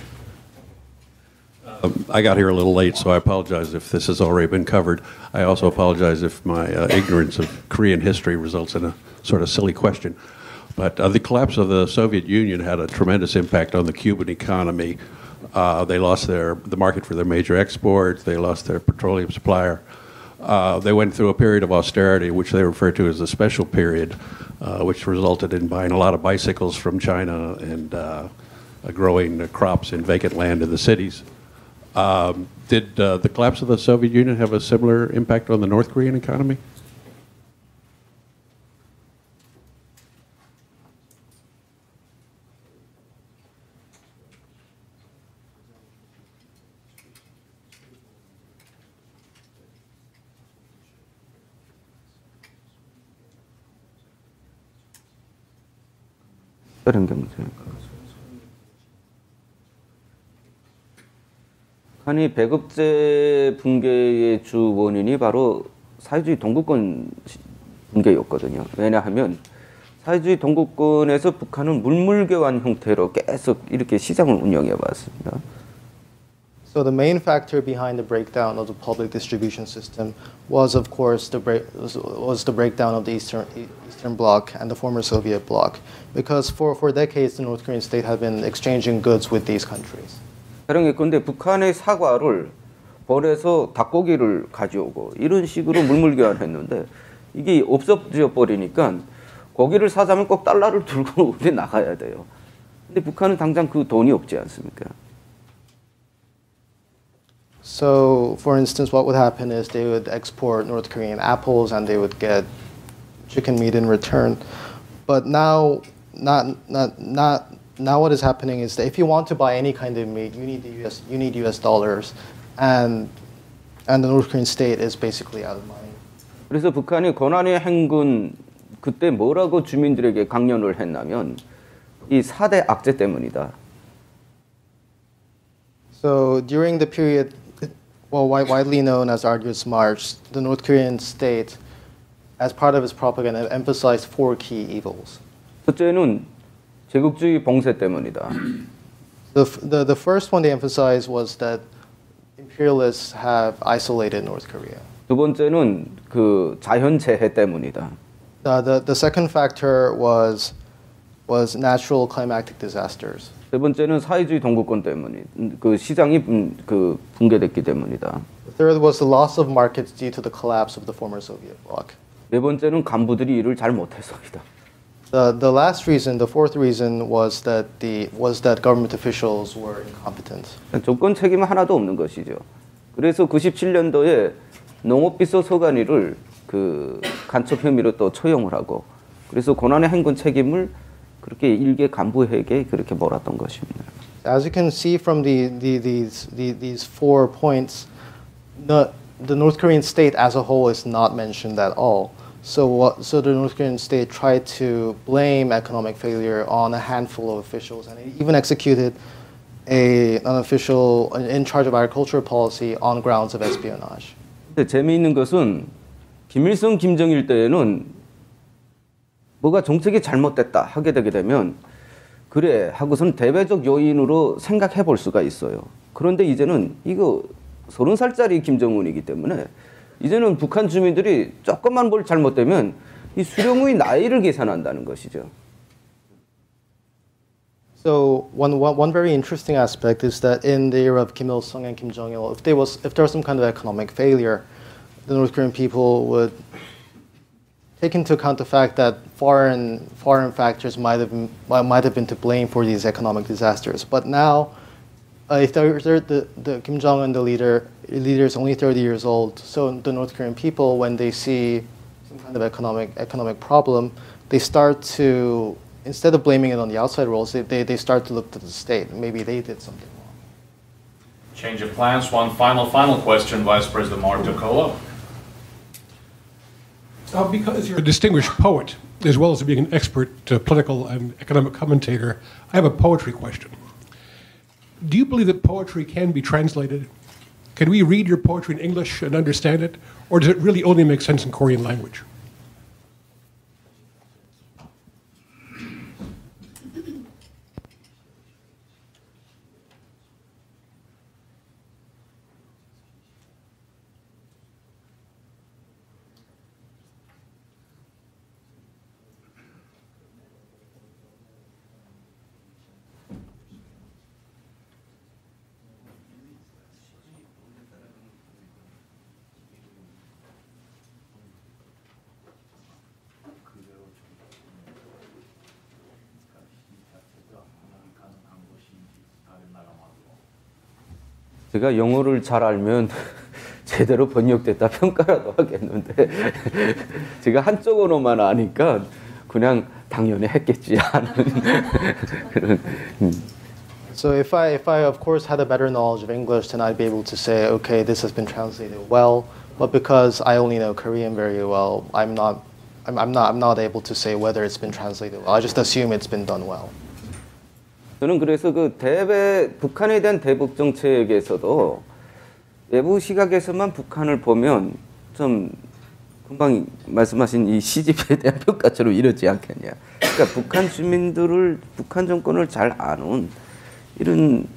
K: I got here a little late, so I apologize if this has already been covered. I also apologize if my ignorance of Korean history results in a sort of silly question. But the collapse of the Soviet Union had a tremendous impact on the Cuban economy. They lost the market for their major exports. They lost their petroleum supplier. They went through a period of austerity, which they refer to as the special period, which resulted in buying a lot of bicycles from China and growing crops in vacant land in the cities. Did the collapse of the Soviet Union have a similar impact on the North Korean economy?
D: 다른 경제. 북한이 배급제 붕괴의 주 원인이 바로 사회주의 동구권 붕괴였거든요. 왜냐하면 사회주의 동구권에서 북한은 물물교환 형태로 계속 이렇게 시장을 운영해 왔습니다.
E: So the main factor behind the breakdown of the public distribution system was, of course, the breakdown of the Eastern Bloc and the former Soviet bloc, because for decades the North Korean state had been exchanging goods with these countries.
D: 그런데 북한의 사과를 벌에서 닭고기를 가져오고 이런 식으로 물물교환했는데 이게 없어져 버리니까 고기를 사자면 꼭 달러를 들고 우리 나가야 돼요. 근데 북한은 당장 그 돈이 없지 않습니까?
E: So, for instance, what would happen is they would export North Korean apples and they would get chicken meat in return. But now, now what is happening is that if you want to buy any kind of meat, you need US dollars, and the North Korean state is basically out of money.
D: 그래서 북한이 고난의 행군 그때 뭐라고 주민들에게 강연을 했냐면 이 4대 악재 때문이다.
E: So during the period, well, widely known as Arduous March, the North Korean state, as part of its propaganda, emphasized 4 key evils.
D: 첫째는 제국주의 봉쇄 때문이다.
E: The first one they emphasized was that imperialists have isolated North Korea.
D: 두 번째는 그 자연재해 때문이다.
E: The second factor was natural climatic disasters.
D: 세 번째는 사회주의 동구권 때문이 그 시장이 그 붕괴됐기 때문이다.
E: The third was the loss of markets due to the collapse of the former Soviet bloc.
D: 네 번째는 간부들이 일을 잘 못해서이다.
E: The last reason, the fourth reason was that government officials were incompetent.
D: 조건 책임은 하나도 없는 것이죠. 그래서 97년도에 농업비서 소관이를 그 간첩 혐의로 또 처형을 하고 그래서 고난의 행군 책임을 그렇게 일개 간부에게 그렇게 몰았던 것입니다.
E: As you can see from these 4 points, the North Korean state as a whole is not mentioned at all. So the North Korean state tried to blame economic failure on a handful of officials, and it even executed an official in charge of agricultural policy on grounds of espionage.
D: 근데 재미있는 것은 김일성, 김정일 때에는 뭐가 정책이 잘못됐다 하게 되게 되면 그래 하고선 대외적 요인으로 생각해 볼 수가 있어요. 그런데 이제는 이거 30살짜리 김정은이기 때문에 이제는 북한 주민들이 조금만 뭘 잘못되면 이 수령의 나이를 계산한다는 것이죠.
E: So one very interesting aspect is that in the era of Kim Il-sung and Kim Jong-il, if there was some kind of economic failure, the North Korean people would take into account the fact that foreign factors might have been to blame for these economic disasters. But now, if the Kim Jong-un, the leader is only 30 years old, so the North Korean people, when they see some kind of economic problem, they start to, instead of blaming it on the outside roles, they start to look to the state. Maybe they did something wrong.
C: Change of plans. One final question, Vice President Mark Kola.
B: Because you're a distinguished poet, as well as being an expert political and economic commentator, I have a poetry question. Do you believe that poetry can be translated? Can we read your poetry in English and understand it? Or does it really only make sense in Korean language?
D: 제가 영어를 잘 알면 제대로 번역됐다 평가라도 하겠는데 제가 한쪽 언어만 아니까 그냥 당연히 했겠지 하는 그런.
E: So if I of course had a better knowledge of English, then I'd be able to say, okay, this has been translated well. But because I only know Korean very well, I'm not able to say whether it's been translated well. I just assume it's been done well.
D: 저는 그래서 그 북한에 대한 대북 정책에서도 외부 시각에서만 북한을 보면 좀 금방 말씀하신 이 시집에 대한 평가처럼 이러지 않겠냐. 그러니까 북한 주민들을 북한 정권을 잘 아는 이런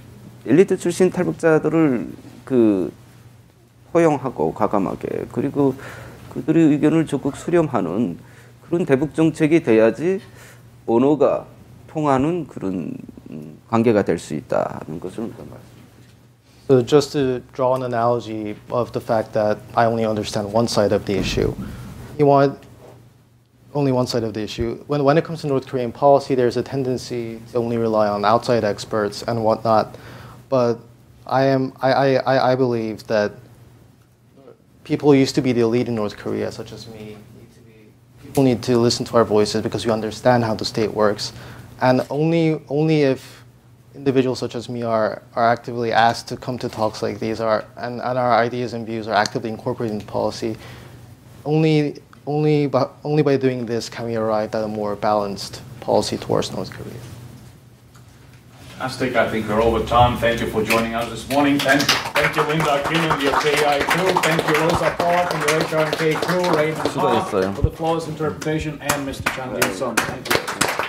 D: 엘리트 출신 탈북자들을 그 포용하고 과감하게 그리고 그들의 의견을 적극 수렴하는 그런 대북 정책이 돼야지 언어가 통하는 그런 관계가 될 수 있다 하는 것을 말씀드립니다.
E: So just to draw an analogy of the fact that I only understand one side of the issue, you want only one side of the issue. When it comes to North Korean policy, there's a tendency to only rely on outside experts and whatnot. But I believe that people who used to be the elite in North Korea, such as me, people need to listen to our voices because we understand how the state works. And only if individuals such as me are actively asked to come to talks like these and our ideas and views are actively incorporated into policy, only by doing this can we arrive at a more balanced policy towards North Korea.
C: Fantastic. I think we're over time. Thank you for joining us this morning. Thank you, Linda Kim and your KEI crew. Thank you, Rosa Park and your HRNK crew, Raymond Ha for the flawless interpretation, and Mr. Jang Jin-sung. Thank you.